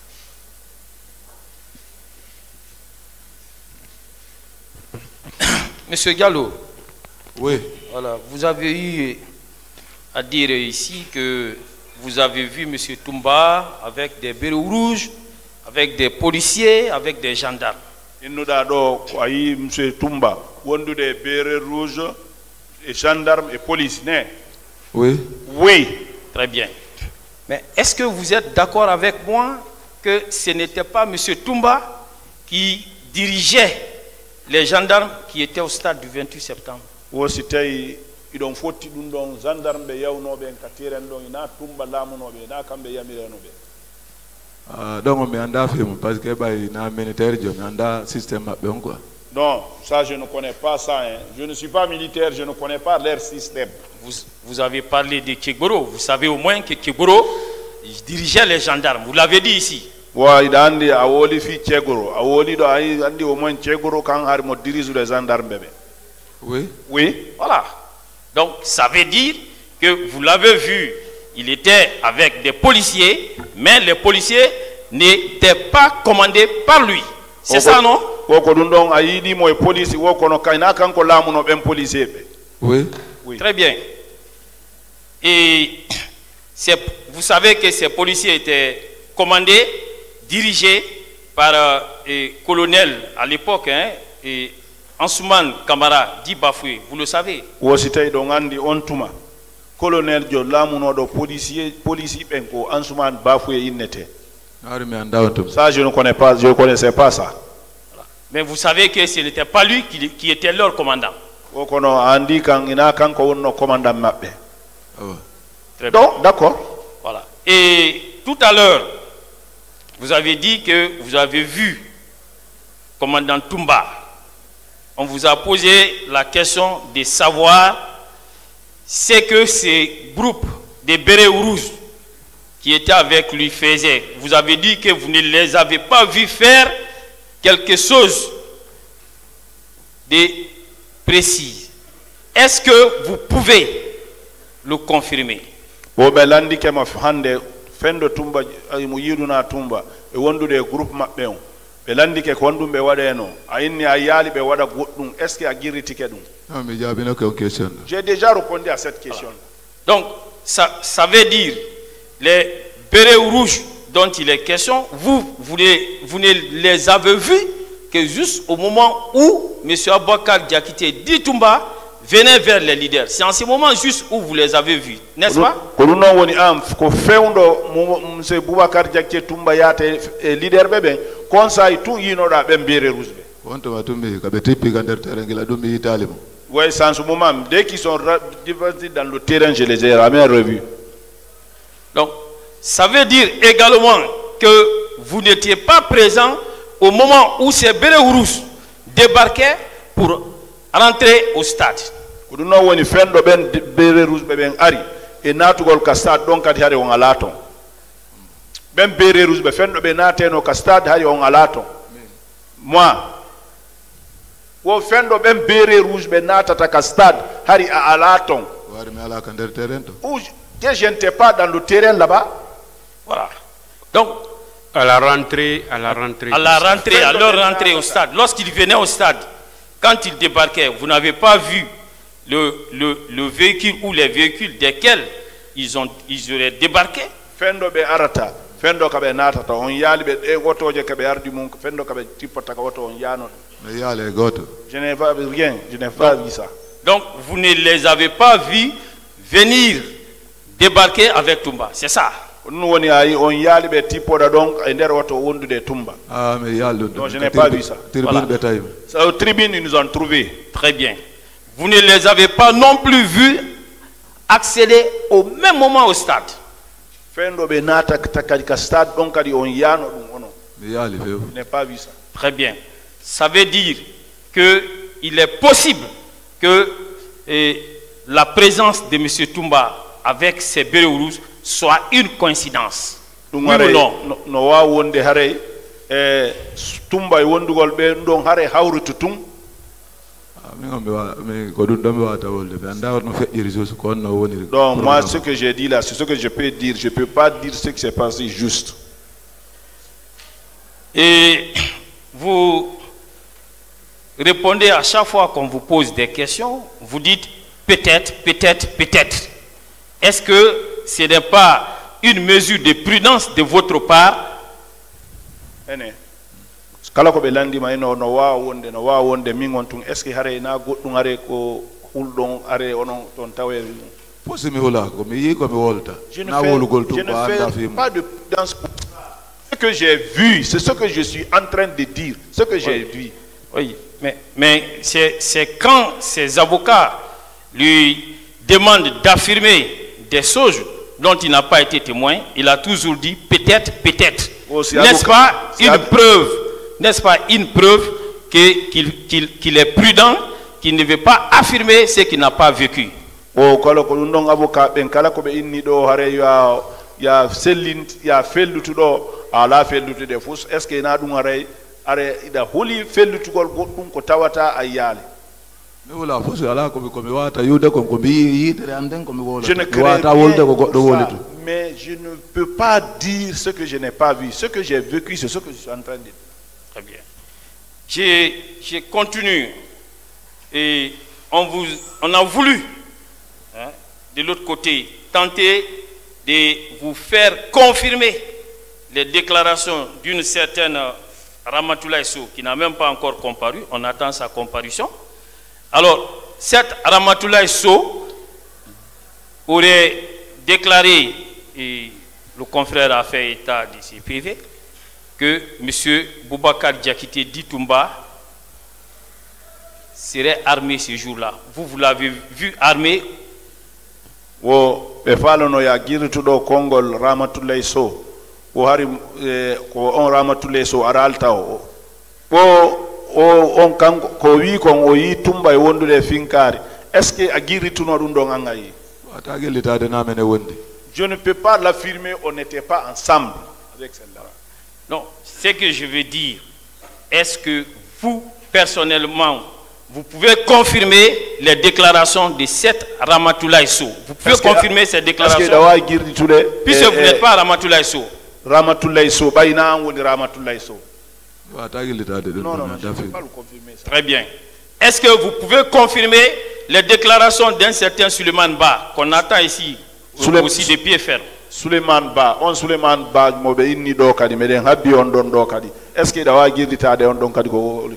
Monsieur Gallo. Oui. Voilà, vous avez eu à dire ici que vous avez vu M. Toumba avec des bérets rouges, avec des policiers, avec des gendarmes. Innuda do ko ayi M. Toumba wondude bérets rouges et gendarmes et police ne. Oui. Oui. Très bien. Mais est-ce que vous êtes d'accord avec moi que ce n'était pas M. Toumba qui dirigeait les gendarmes qui étaient au stade du vingt-huit septembre? Wosi tay idon foti dum don gendarme be yawnobe en katiren don ina Toumba lamunobe na kambe yamirenobe. Ah, donc mais anda fait parce que bah il a militaire je mais anda système mabbe on quoi. Non, ça je ne connais pas ça hein. Je ne suis pas militaire, je ne connais pas leur système. Vous, vous avez parlé de Kegboro, vous savez au moins que Kegboro dirigeait les gendarmes, vous l'avez dit ici. Oui, andi awoli fi Kegboro, awoli do ay andi au moins Kegboro quand har mo dirige les gendarmes bébé. Oui. Oui, voilà. Donc ça veut dire que vous l'avez vu, il était avec des policiers, mais les policiers n'étaient pas commandés par lui. C'est ça, non? Oui. Oui. Très bien. Et vous savez que ces policiers étaient commandés, dirigés par euh, le colonel à l'époque, hein, et Ansouman Kamara dit Bafoué, vous le savez. Colonel jo lamuno do policier policier benko Ansouman Bafoué innete. Ça je ne connais pas, je ne connaissais pas ça. Voilà. Mais vous savez que ce n'était pas lui qui, qui était leur commandant. Andi kan ina kan ko wonno commandant mabbe. Très bien. Donc d'accord. Voilà. Et tout à l'heure vous avez dit que vous avez vu commandant Toumba. On vous a posé la question de savoir ce que ces groupes de bérets rouges qui étaient avec lui faisaient. Vous avez dit que vous ne les avez pas vus faire quelque chose de précis. Est-ce que vous pouvez le confirmer? Fendo Toumba mu yiduna Toumba e wondude groupe mabbe on be landi ke ko ndum be wadeno ayinni ayali be wada goddum est ce que a girritike dum? Non mais j'ai bien aucune question. J'ai déjà répondu à cette question. Voilà. Donc ça, ça veut dire les bérets rouges dont il est question, vous, vous, les, vous ne les avez vus que juste au moment où M. Abouakar Diakité dit Toumba venez vers les leaders. C'est en ce moment juste où vous les avez vus, n'est-ce pas? Oui, c'est en ce moment. Dès qu'ils sont dans le terrain, je les ai ramenés revus. Donc, ça veut dire également que vous n'étiez pas présent au moment où ces bérets rouges débarquaient pour rentrer au stade. Kuduno woni fendo ben bere rouge ben ari e natugol ka stade donc kadi hade on alaton ben bere rouge be fendo be nateno ka stade hade on alaton moi wo fendo ben bere rouge be natata ka stade hari a alaton wari me ala kan der terrain to ou que je n'étais pas dans le terrain là-bas. Voilà. Donc à la rentrée à la rentrée à la rentrée à leur rentrée au stade, lorsqu'ils venaient au stade, quand ils débarquaient, vous n'avez pas vu le, le, le véhicule ou les véhicules desquels ils, ont, ils auraient débarqué? Fendo be arata, fendo kabe natata, on yali be e goto je kabe ardi mun, fendo kabe tipota ka goto on yano. Mais yale goto. Je n'ai pas rien, je n'ai pas vu ça. Donc vous ne les avez pas vus venir débarquer avec Toumba, c'est ça? On yali on yali be tipoda donc e nder woto wondude Toumba. Ah mais yalo. Non, je n'ai pas vu ça. Voilà. Ça au tribune ils nous ont trouvé. Très bien. Vous ne les avez pas non plus vus accéder au même moment au stade. Fendo be nata ka stade donc kadi on yano dum ono. Mais yali fe. Je n'ai pas vu ça. Très bien. Ça veut dire que il est possible que eh, la présence de M. Toumba avec ses bérets rouges soit une coïncidence. Oui ou non? No wa wonde hare e tumba wondugol be ndon hare hawrutu tum. Donc moi ce que j'ai dit là, c'est ce que je peux dire. Je peux pas dire ce qui s'est passé juste. Et vous répondez à chaque fois qu'on vous pose des questions, vous dites peut-être, peut-être, peut-être. Est-ce que ce n'est pas une mesure de prudence de votre part? Kala ko be landi ma ino no wa wonde no wa wonde mingon tun est ce que hare na goddum are ko huldon are onon ton tawe posimi wala ko mi yi ko mi wolta na wolugol to ko anda fi pas de prudence. Ce que j'ai vu, c'est ce que je suis en train de dire, ce que j'ai oui. vu. Oui, mais, mais c'est quand ces avocats lui demandent d'affirmer des choses dont il n'a pas été témoin, il a toujours dit peut-être, peut-être. Oh, n'est-ce pas une preuve, n'est-ce pas une preuve qu'il qu'il, qu'il, qu'il est prudent, qu'il ne veut pas affirmer ce qu'il n'a pas vécu. Oh, kala ko ndon avocat ben kala ko be inni do hare ya ya sellint ya fellutu do ala fellutu de fus est ce que na dum hare are ida holi fellutu gol goddum ko tawata ayale. Je ne crée rien, mais je ne peux pas dire ce que je n'ai pas vu. Ce que j'ai vécu, c'est ce que je suis en train de dire. Très bien. J'ai continué et on, vous, on a voulu, hein, de l'autre côté, tenter de vous faire confirmer les déclarations d'une certaine Ramatoulaye Sow qui n'a même pas encore comparu. On attend sa comparution. Alors, cette Ramatoulaye Sow aurait déclaré, et le confrère a fait état de ses privés, que M. Boubacar Diakité Ditumba serait armé ce jour-là. Vous, vous l'avez vu armé? Wo be falono ya girtudo kongol Ramatoulaye Sow ko hari ko on Ramatoulaye Sow aralta o bo o on kan ko wi kon o yi tumba e wondude finkari est-ce que a girituno dum don angayi wata gelitade na mene wondi? Je ne peux pas l'affirmer, on n'était pas ensemble avec celle-là. Non, ce que je veux dire, est-ce que vous personnellement vous pouvez confirmer les déclarations de cette Ramatoulaye Sow? Vous pouvez confirmer ces déclarations? Puisque vous n'êtes pas Ramatoulaye Sow. Ramatoulaye Sow, bayina woni Ramatoulaye Sow. Non, non, je ne peux pas le confirmer. Ça. Très bien. Est-ce que vous pouvez confirmer les déclarations d'un certain Suleiman Ba, qu'on attend ici, Souley, aussi des pieds fermes? Suleiman Ba, on Suleiman Ba, mobe inni do kadi meden habbi on don do kadi. Est-ce que dawa girditade on don kadi ko?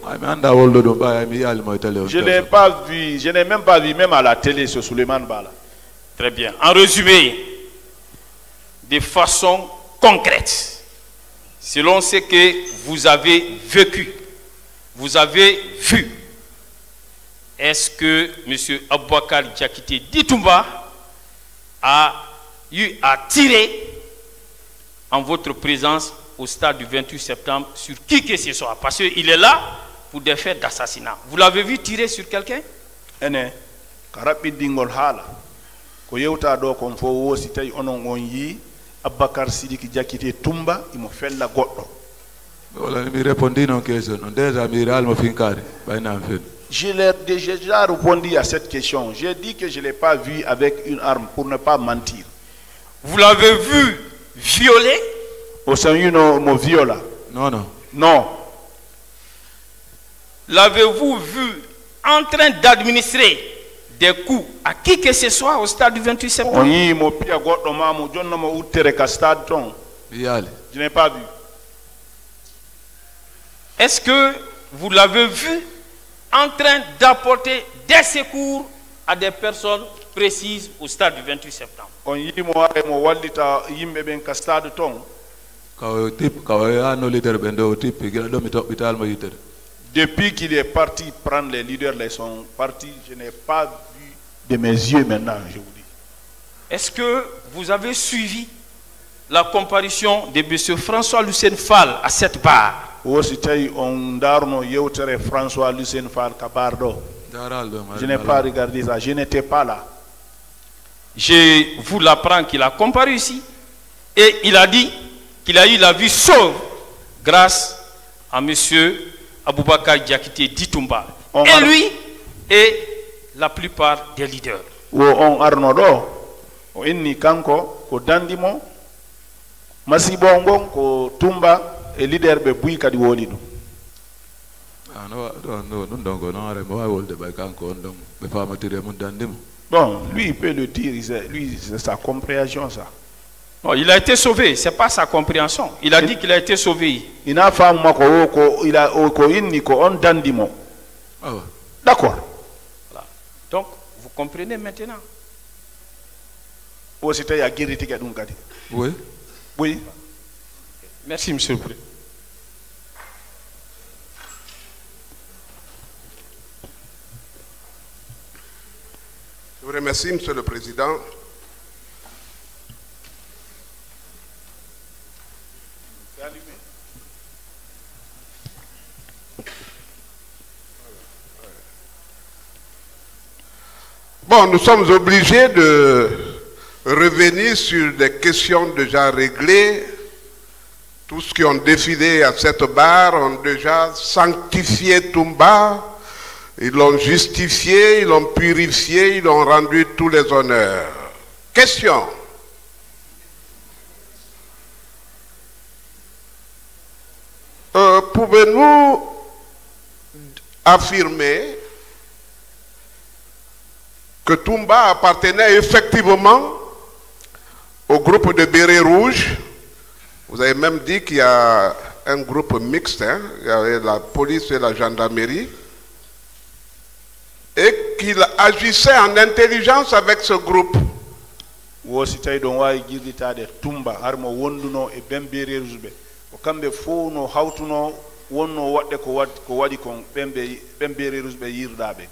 Je n'ai pas vu, je n'ai même pas vu même à la télé ce Suleiman Ba là. Très bien. En résumé, de façon concrète, selon ce que vous avez vécu, vous avez vu, est-ce que M. Aboubakar Diakité Ditumba a eu à tirer en votre présence au stade du vingt-huit septembre sur qui que ce soit? Parce qu'il est là pour des faits d'assassinat. Vous l'avez vu tirer sur quelqu'un? Ene, karapi dingol hala. Ko yewta do kon fo wosi tay onon on yi Aboubakar Sidiki Diakité Tumba imo fella goddo. Wala mi répondi non question. On déjà mi ral mo finkari bayna en fait. Je l'ai déjà répondu à cette question. J'ai dit que je ne l'ai pas vu avec une arme pour ne pas mentir. Vous l'avez vu violer? Au sein de mon viola. Non, non. Non. L'avez-vous vu en train d'administrer des coups à qui que ce soit au stade du vingt-huit septembre? Je n'ai pas vu. Est-ce que vous l'avez vu en train d'apporter des secours à des personnes précises au stade du vingt-huit septembre? Depuis qu'il est parti prendre les leaders, ils sont partis, je n'ai pas vu de mes yeux maintenant, je vous dis. Est-ce que vous avez suivi la comparution de M. François Lucien Fall à cette barre? François Lucien Fall Kabardo. Je n'ai pas regardé ça, je n'étais pas là. Je vous l'apprends qu'il a comparu ici et il a dit qu'il a eu la vie sauve grâce à M. Aboubakar Diakité Ditumba. Et lui et la plupart des leaders. On arnodo o inni kanko ko dandimo masibongo ko Tumba e leader be buy kadi woli dum. Ah no no non donc non are mo wolde bay kanko on donc be famatire mun dandimo. Bon, lui il peut le dire, lui c'est sa compréhension ça. Non, il a été sauvé, c'est pas sa compréhension. Il a dit qu'il a été sauvé. Il a fait ko ko il a ko inni ko on dandimo. Ah ouais. D'accord. Voilà. Donc vous comprenez maintenant. Ou c'était ya guérite ke dum kadi. Oui. Oui. Merci monsieur le président. Je vous remercie, Monsieur le Président. Bon, nous sommes obligés de revenir sur des questions déjà réglées. Tous ceux qui ont défilé à cette barre ont déjà sanctifié Tumba. Ils l'ont justifié, ils l'ont purifié, ils l'ont rendu tous les honneurs. Question. Euh, Pouvez-nous affirmer que Tumba appartenait effectivement au groupe de Bérets Rouges? Vous avez même dit qu'il y a un groupe mixte, hein? Il y avait la police et la gendarmerie, et qu'il agissait en intelligence avec ce groupe. Wositay don wawi girditade Tumba harmo wonduno e ben Bérets Rouges be o kambe fo no hawtuno wonno wadde ko wad ko wadi kon bembe ben Bérets Rouges be yirdabe.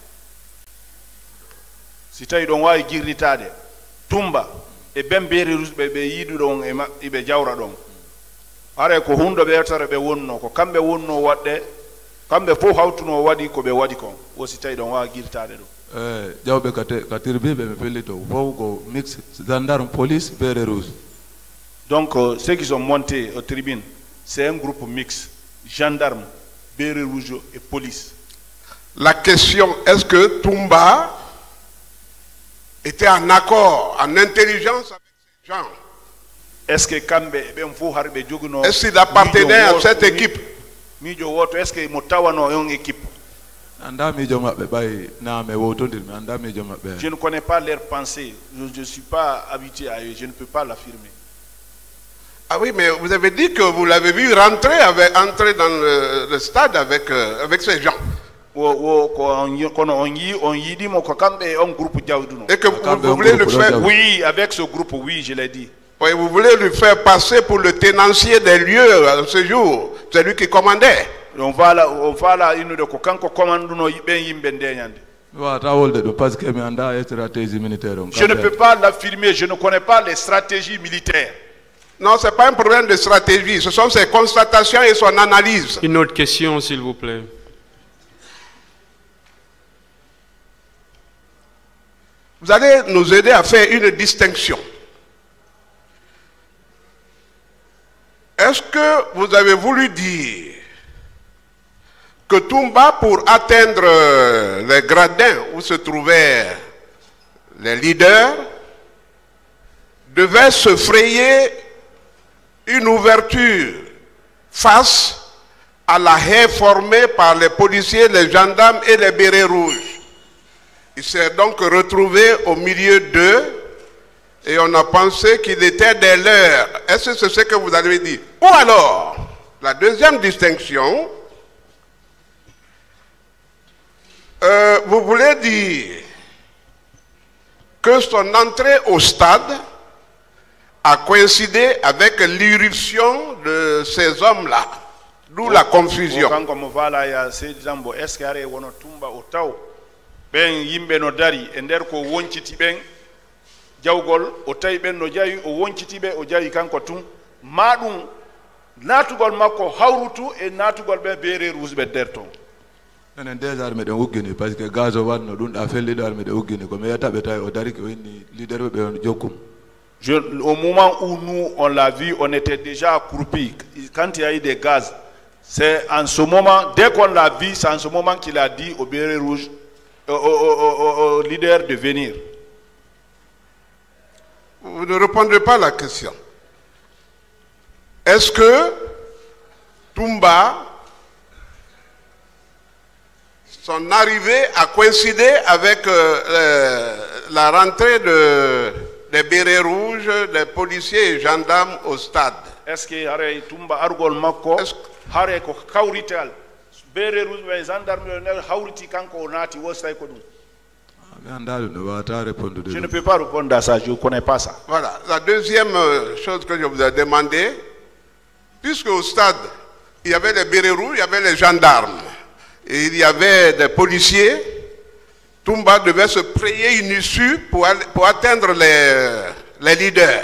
Si tawi don wawi girditade Tumba e ben Bérets Rouges be be yidu don e mabbe jawra don are ko hundo be tare be wonno ko kambe wonno wadde kambe fo hawtuno wadi ko be wadi kon o si tawi don wawi girditade do. Eh, jawbe kate katirbe be me pelito fo ko mix gendarme police Bérets Rouges. Donc euh, ceux qui sont montés aux tribunes, c'est un groupe mixte, gendarmes, Bérets Rouges et police. La question, est-ce que Tumba était en accord, en intelligence avec ces gens? Est-ce que Kambe ben fo harbe joguno? Est-ce qu'il appartenait à cette équipe? Mijo woto est-ce que motawano yon équipe? Je ne connais pas leurs pensées, je ne suis pas habitué à eux, je ne peux pas l'affirmer. Ah oui, mais vous avez dit que vous l'avez vu rentrer, avec, entrer dans le, le stade avec, euh, avec ces gens. Et que vous, vous voulez le faire? Oui, avec ce groupe, oui, je l'ai dit. Oui, vous voulez lui faire passer pour le tenancier des lieux à ce jour, celui qui commandait. On va là, on va là, il nous dit que quand on commande, nous ben yimbende yande. Je ne peux pas l'affirmer, je ne connais pas les stratégies militaires. Non, ce n'est pas un problème de stratégie, ce sont ses constatations et son analyse. Une autre question, s'il vous plaît. Vous allez nous aider à faire une distinction. Est-ce que vous avez voulu dire que Tumba, pour atteindre les gradins où se trouvaient les leaders, devait se frayer une ouverture face à la haie formée par les policiers, les gendarmes et les Bérets Rouges? Il s'est donc retrouvé au milieu d'eux et on a pensé qu'il était des leurs. Est-ce que c'est ce que vous avez dit? Ou alors, la deuxième distinction, euh, vous voulez dire que son entrée au stade a coïncidé avec l'irruption de ces hommes-là, d'où la confusion. Ben yimbe no dari e nder ko wonciti ben jawgol o tawi ben no jayi o wonciti be o jayi kanko tun madum natugol makko hawrutu e natugol be Bérets Rouges be der ton. Enen des armes de uggini parce que gaz o wanno dum da felli do arme de uggini ko me yata be tay o dari ko inni leader be on jokkum. Je, au moment où nous, on l'a vu, on était déjà accroupis. Quand il y a eu des gaz, c'est en ce moment, dès qu'on l'a vu, c'est en ce moment qu'il a dit au béret rouge, au, au, au, au leader de venir. Vous ne répondrez pas à la question. Est-ce que Toumba, son arrivée a coïncidé avec euh, la rentrée de, des bérets rouges, des policiers et gendarmes au stade? Est-ce que Toumba Argol Mako, Hare ko Kaurital, bérets rouges et gendarmes, Hauriti Kanko Nati, Wostaikodu? Je ne peux pas répondre à ça, je ne connais pas ça. Voilà. La deuxième chose que je vous ai demandé, puisque au stade, il y avait les bérets rouges, il y avait les gendarmes, et il y avait des policiers, Toumba devait se frayer une issue pour, pour atteindre les, les leaders.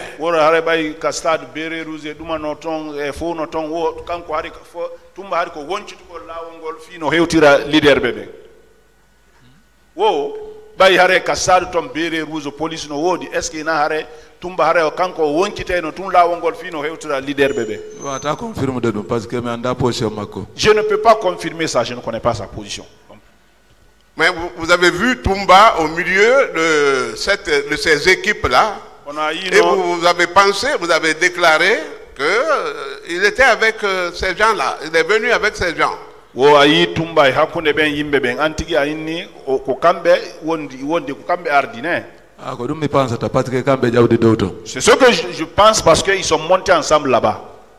Bay hare kasadu tom bere rouge police no wodi est ce que na hare Toumba hare kanko wonkite no tun la wongol fino hewtura leader bébé. Wata confirme de nous parce que me anda position mako. Je ne peux pas confirmer ça, je ne connais pas sa position. Mais vous, vous avez vu Toumba au milieu de cette de ces équipes là. Et vous, vous avez pensé, vous avez déclaré que euh, il était avec euh, ces gens là, il est venu avec ces gens. Wo ayi Toumba hakune ben yimbe ben antigi ayini ko kambe wondi wondi ko kambe ardine. Ah ko dum mi pense ta parce que kambe jawdi dowto. C'est ce que je, je pense parce que ils sont montés ensemble là-bas.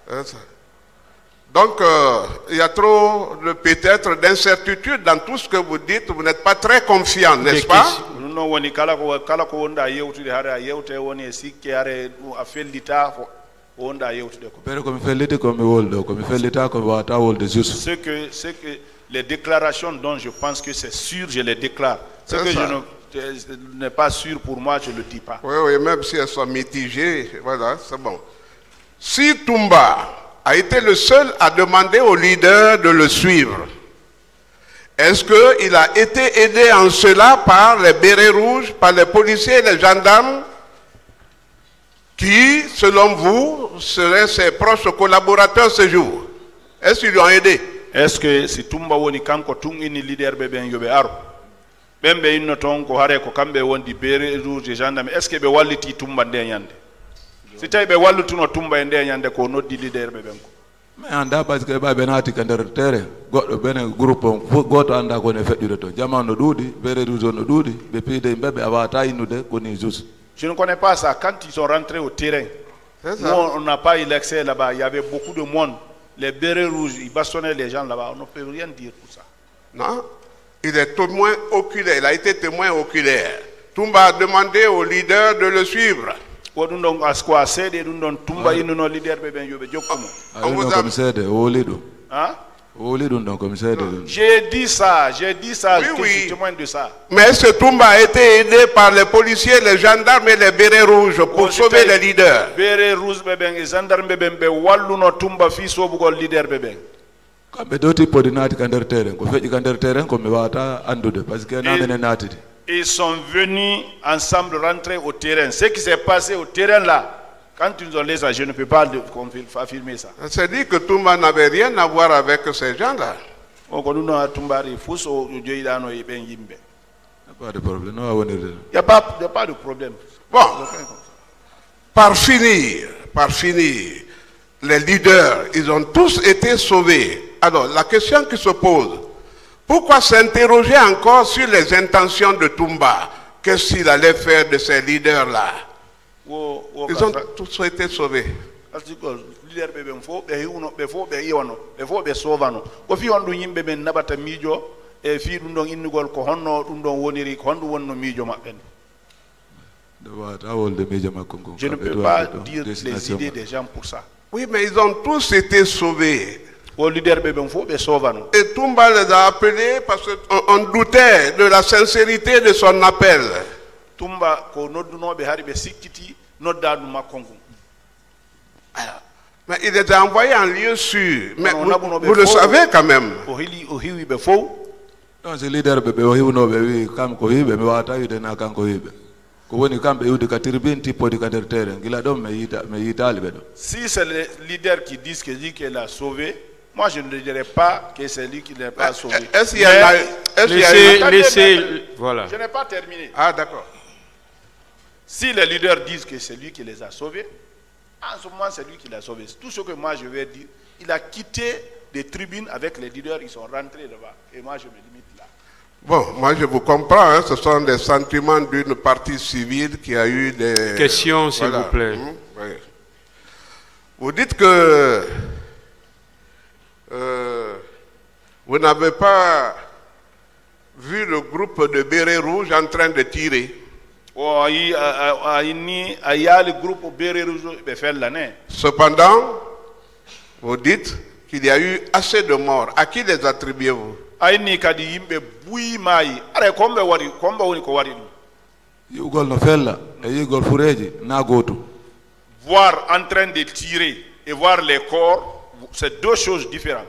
Donc euh, il y a trop de peut-être d'incertitude dans tout ce que vous dites, vous n'êtes pas très confiant, n'est-ce pas? Non woni kala ko kala ko wonda yewtude hare yewte woni sikke hare a fellita Ce que, ce que les déclarations dont je pense que c'est sûr, je les déclare. Ce que ça. je n'ai pas sûr pour moi, je ne le dis pas. Oui, oui, même si elles sont mitigées, voilà, c'est bon. Si Toumba a été le seul à demander au leader de le suivre, est-ce qu'il a été aidé en cela par les bérets rouges, par les policiers et les gendarmes qui, selon vous, seraient ses proches collaborateurs ce jour? Est-ce qu'ils lui ont aidé? Est-ce que si Toumba woni kanko tungini leader bebe yobe aro bembe inno ton ko hare ko kambe wondi bere rouge gendarme, est-ce que be walliti Toumba nde nyande? Si tay be wallutuno Toumba nde nyande ko noddi leader bebe ko. Mais anda parce que ba benati kander terre goddo bene groupe goto anda ko ne feddire to jamano dudi bere rouge no dudi be pide bebe awata inude ko ni juste. Je ne connais pas ça. Quand ils sont rentrés au terrain, nous, on n'a pas eu l'accès là-bas. Il y avait beaucoup de monde. Les bérets rouges, ils bastonnaient les gens là-bas. On ne peut rien dire pour ça. Non, il est témoin oculaire. Il a été témoin oculaire. Toumba a demandé au leader de le suivre. On vous a... Hein? J'ai dit ça, j'ai dit ça, oui, je oui. suis témoin de ça. Mais est-ce que Toumba a été aidé par les policiers, les gendarmes et les bérets rouges pour oh, sauver les leaders? Bérets rouges, les gendarmes, les walluno Toumba fi sobu ko leader bébé. Kambe doti podinati kander terrain, ko feji kander terrain ko me wata andude parce que na mene natidi. Ils sont venus ensemble rentrer au terrain. Ce qui s'est passé au terrain là. Quand ils ont les ça, je ne peux pas affirmer ça. C'est-à-dire que Toumba n'avait rien à voir avec ces gens-là. Il n'y a pas de problème. Il n'y a pas, a pas de problème. Bon, par finir, par finir, les leaders, ils ont tous été sauvés. Alors, la question qui se pose, pourquoi s'interroger encore sur les intentions de Toumba? Qu'est-ce qu'il allait faire de ces leaders-là? Ils ont tous été sauvés. Je ne peux pas dire les idées des gens pour ça. Oui, mais ils ont tous été sauvés. Et Toumba les a appelés parce qu'on doutait de la sincérité de son appel. Toumba ko noddunoɓe hari ɓe sikkiti noddaɗum makko ngu. Mais il les a envoyés en lieu sûr. Mais vous, vous le savez quand même. O hili o hiwi ɓe fof. Donc c'est leader ɓe ɓe o hiwnoɓe wi kam ko hiɓe mi wawata wiide na kanko hiɓe. Si c'est le leader qui dit que dit qu'elle a sauvé, moi je ne dirais pas que c'est lui qui l'a pas sauvé. Est-ce qu'il y a, est-ce qu'il y a Laissez, une... laissez, voilà. Je n'ai pas terminé. Ah d'accord. Si les leaders disent que c'est lui qui les a sauvés, en ce moment c'est lui qui les a sauvés. Tout ce que moi je vais dire, il a quitté des tribunes avec les leaders, ils sont rentrés là-bas. Et moi je me limite là. Bon, moi je vous comprends, hein, ce sont des sentiments d'une partie civile qui a eu des... Question, s'il voilà. vous plaît. Mmh, oui. Vous dites que euh, vous n'avez pas vu le groupe de bérets rouges en train de tirer. Cependant, vous dites qu'il y a eu assez de morts. À qui les attribuez-vous? Voir en train de tirer et voir les corps, c'est deux choses différentes.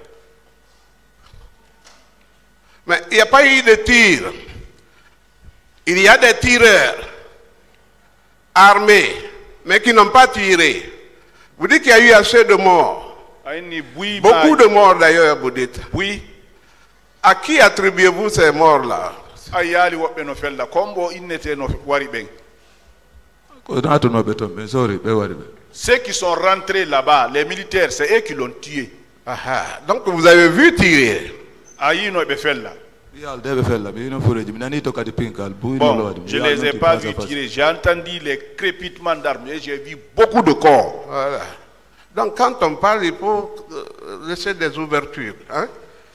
Mais il n'y a pas eu de tir. Il y a des tireurs armés, mais qui n'ont pas tiré. Vous dites qu'il y a eu assez de morts. Beaucoup de morts d'ailleurs, vous dites. Oui. À qui attribuez-vous ces morts-là? Ceux qui sont rentrés là-bas, les militaires, c'est eux qui l'ont tué. Ah, donc vous avez vu tirer. Bon, je ne les ai pas vus tirer. J'ai entendu les crépitements d'armes et j'ai vu beaucoup de corps. Voilà. Donc quand on parle, il faut laisser des ouvertures. Hein?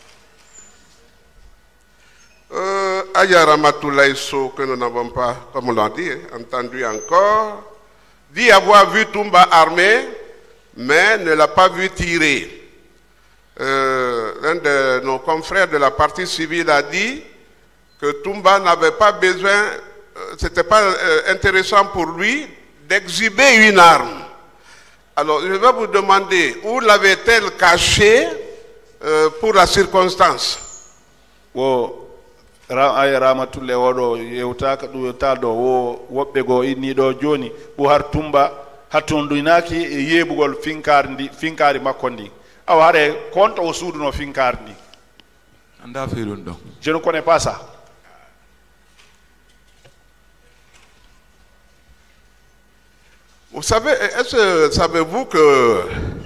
Euh, Aya Ramatoulaye Sow, que nous n'avons pas, comme on l'a dit, entendu encore, dit avoir vu Toumba armé, mais ne l'a pas vu tirer. Euh, L'un de nos confrères de la partie civile a dit que Toumba n'avait pas besoin, euh, c'était pas euh, intéressant pour lui d'exhiber une arme. Alors je vais vous demander, où l'avait-elle caché euh, pour la circonstance? Oh. Ay Ramatulle wodo yewtaka du yewtado wo wobbe go inni do joni bu har Tumba hatondinaki e yebugol finkardi finkari makko ndi aw hare konto o suuduno finkardi anda firun do je ne connais pas ça. Vous savez, est-ce que savez-vous que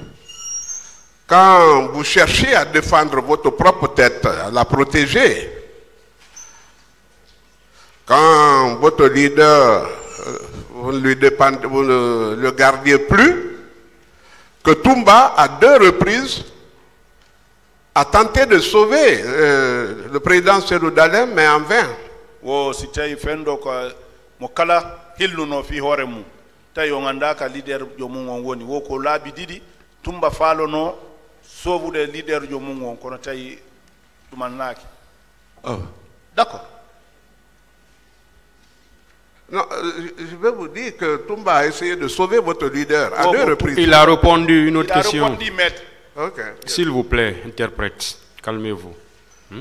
quand vous cherchez à défendre votre propre tête, à la protéger, quand votre leader, vous ne lui dépendez, vous ne le gardiez plus, que Toumba, à deux reprises, a tenté de sauver euh, le président Cellou Dalein, mais en vain. Oh, si tu as fait mo kala hilnu no fi hore mu tay o nganda ka leader jomum on woni wo ko laabi didi Toumba falono sauvude leader jomum on kono tay dumannaki. Oh. D'accord. Non, je vais vous dire que Toumba a essayé de sauver votre leader à oh, deux reprises. Il a répondu une autre il question. A répondu, maître. Okay. S'il vous plaît, interprète, calmez-vous. Hmm?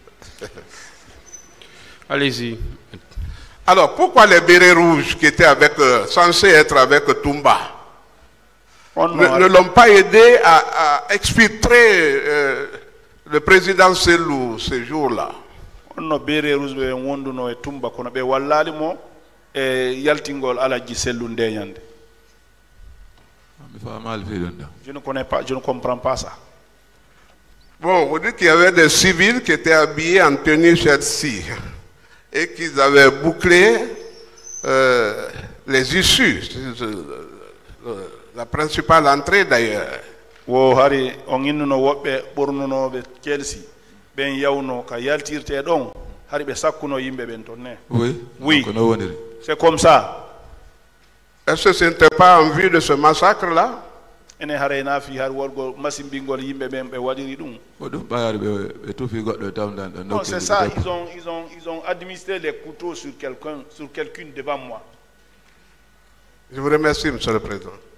Allez-y. Alors, pourquoi les bérets rouges qui étaient avec, euh, censés être avec Toumba oh non, ne, ne l'ont pas aidé à, à exfiltrer euh, le président Cellou ce jour-là? On a bérets rouges be wonduno e Toumba kono be wallali mo e yaltingol alaji Cellou ndeñande. Je ne connais pas, je ne comprends pas ça. Bon, vous dites qu'il y avait des civils qui étaient habillés en tenue Chelsea et qu'ils avaient bouclé euh, les issues, la principale entrée d'ailleurs. Wo hari on innuno wobbe bornunobe Chelsea ben yawno ka yaltirte don hari be sakkuno yimbe ben tonne. Oui. Oui. C'est comme ça. Est-ce que ce n'était pas en vue de ce massacre-là? Non, c'est ça, ils ont, ils, ont, ils ont administré les couteaux sur quelqu'un, sur quelqu'une devant moi. Je vous remercie, Monsieur le Président.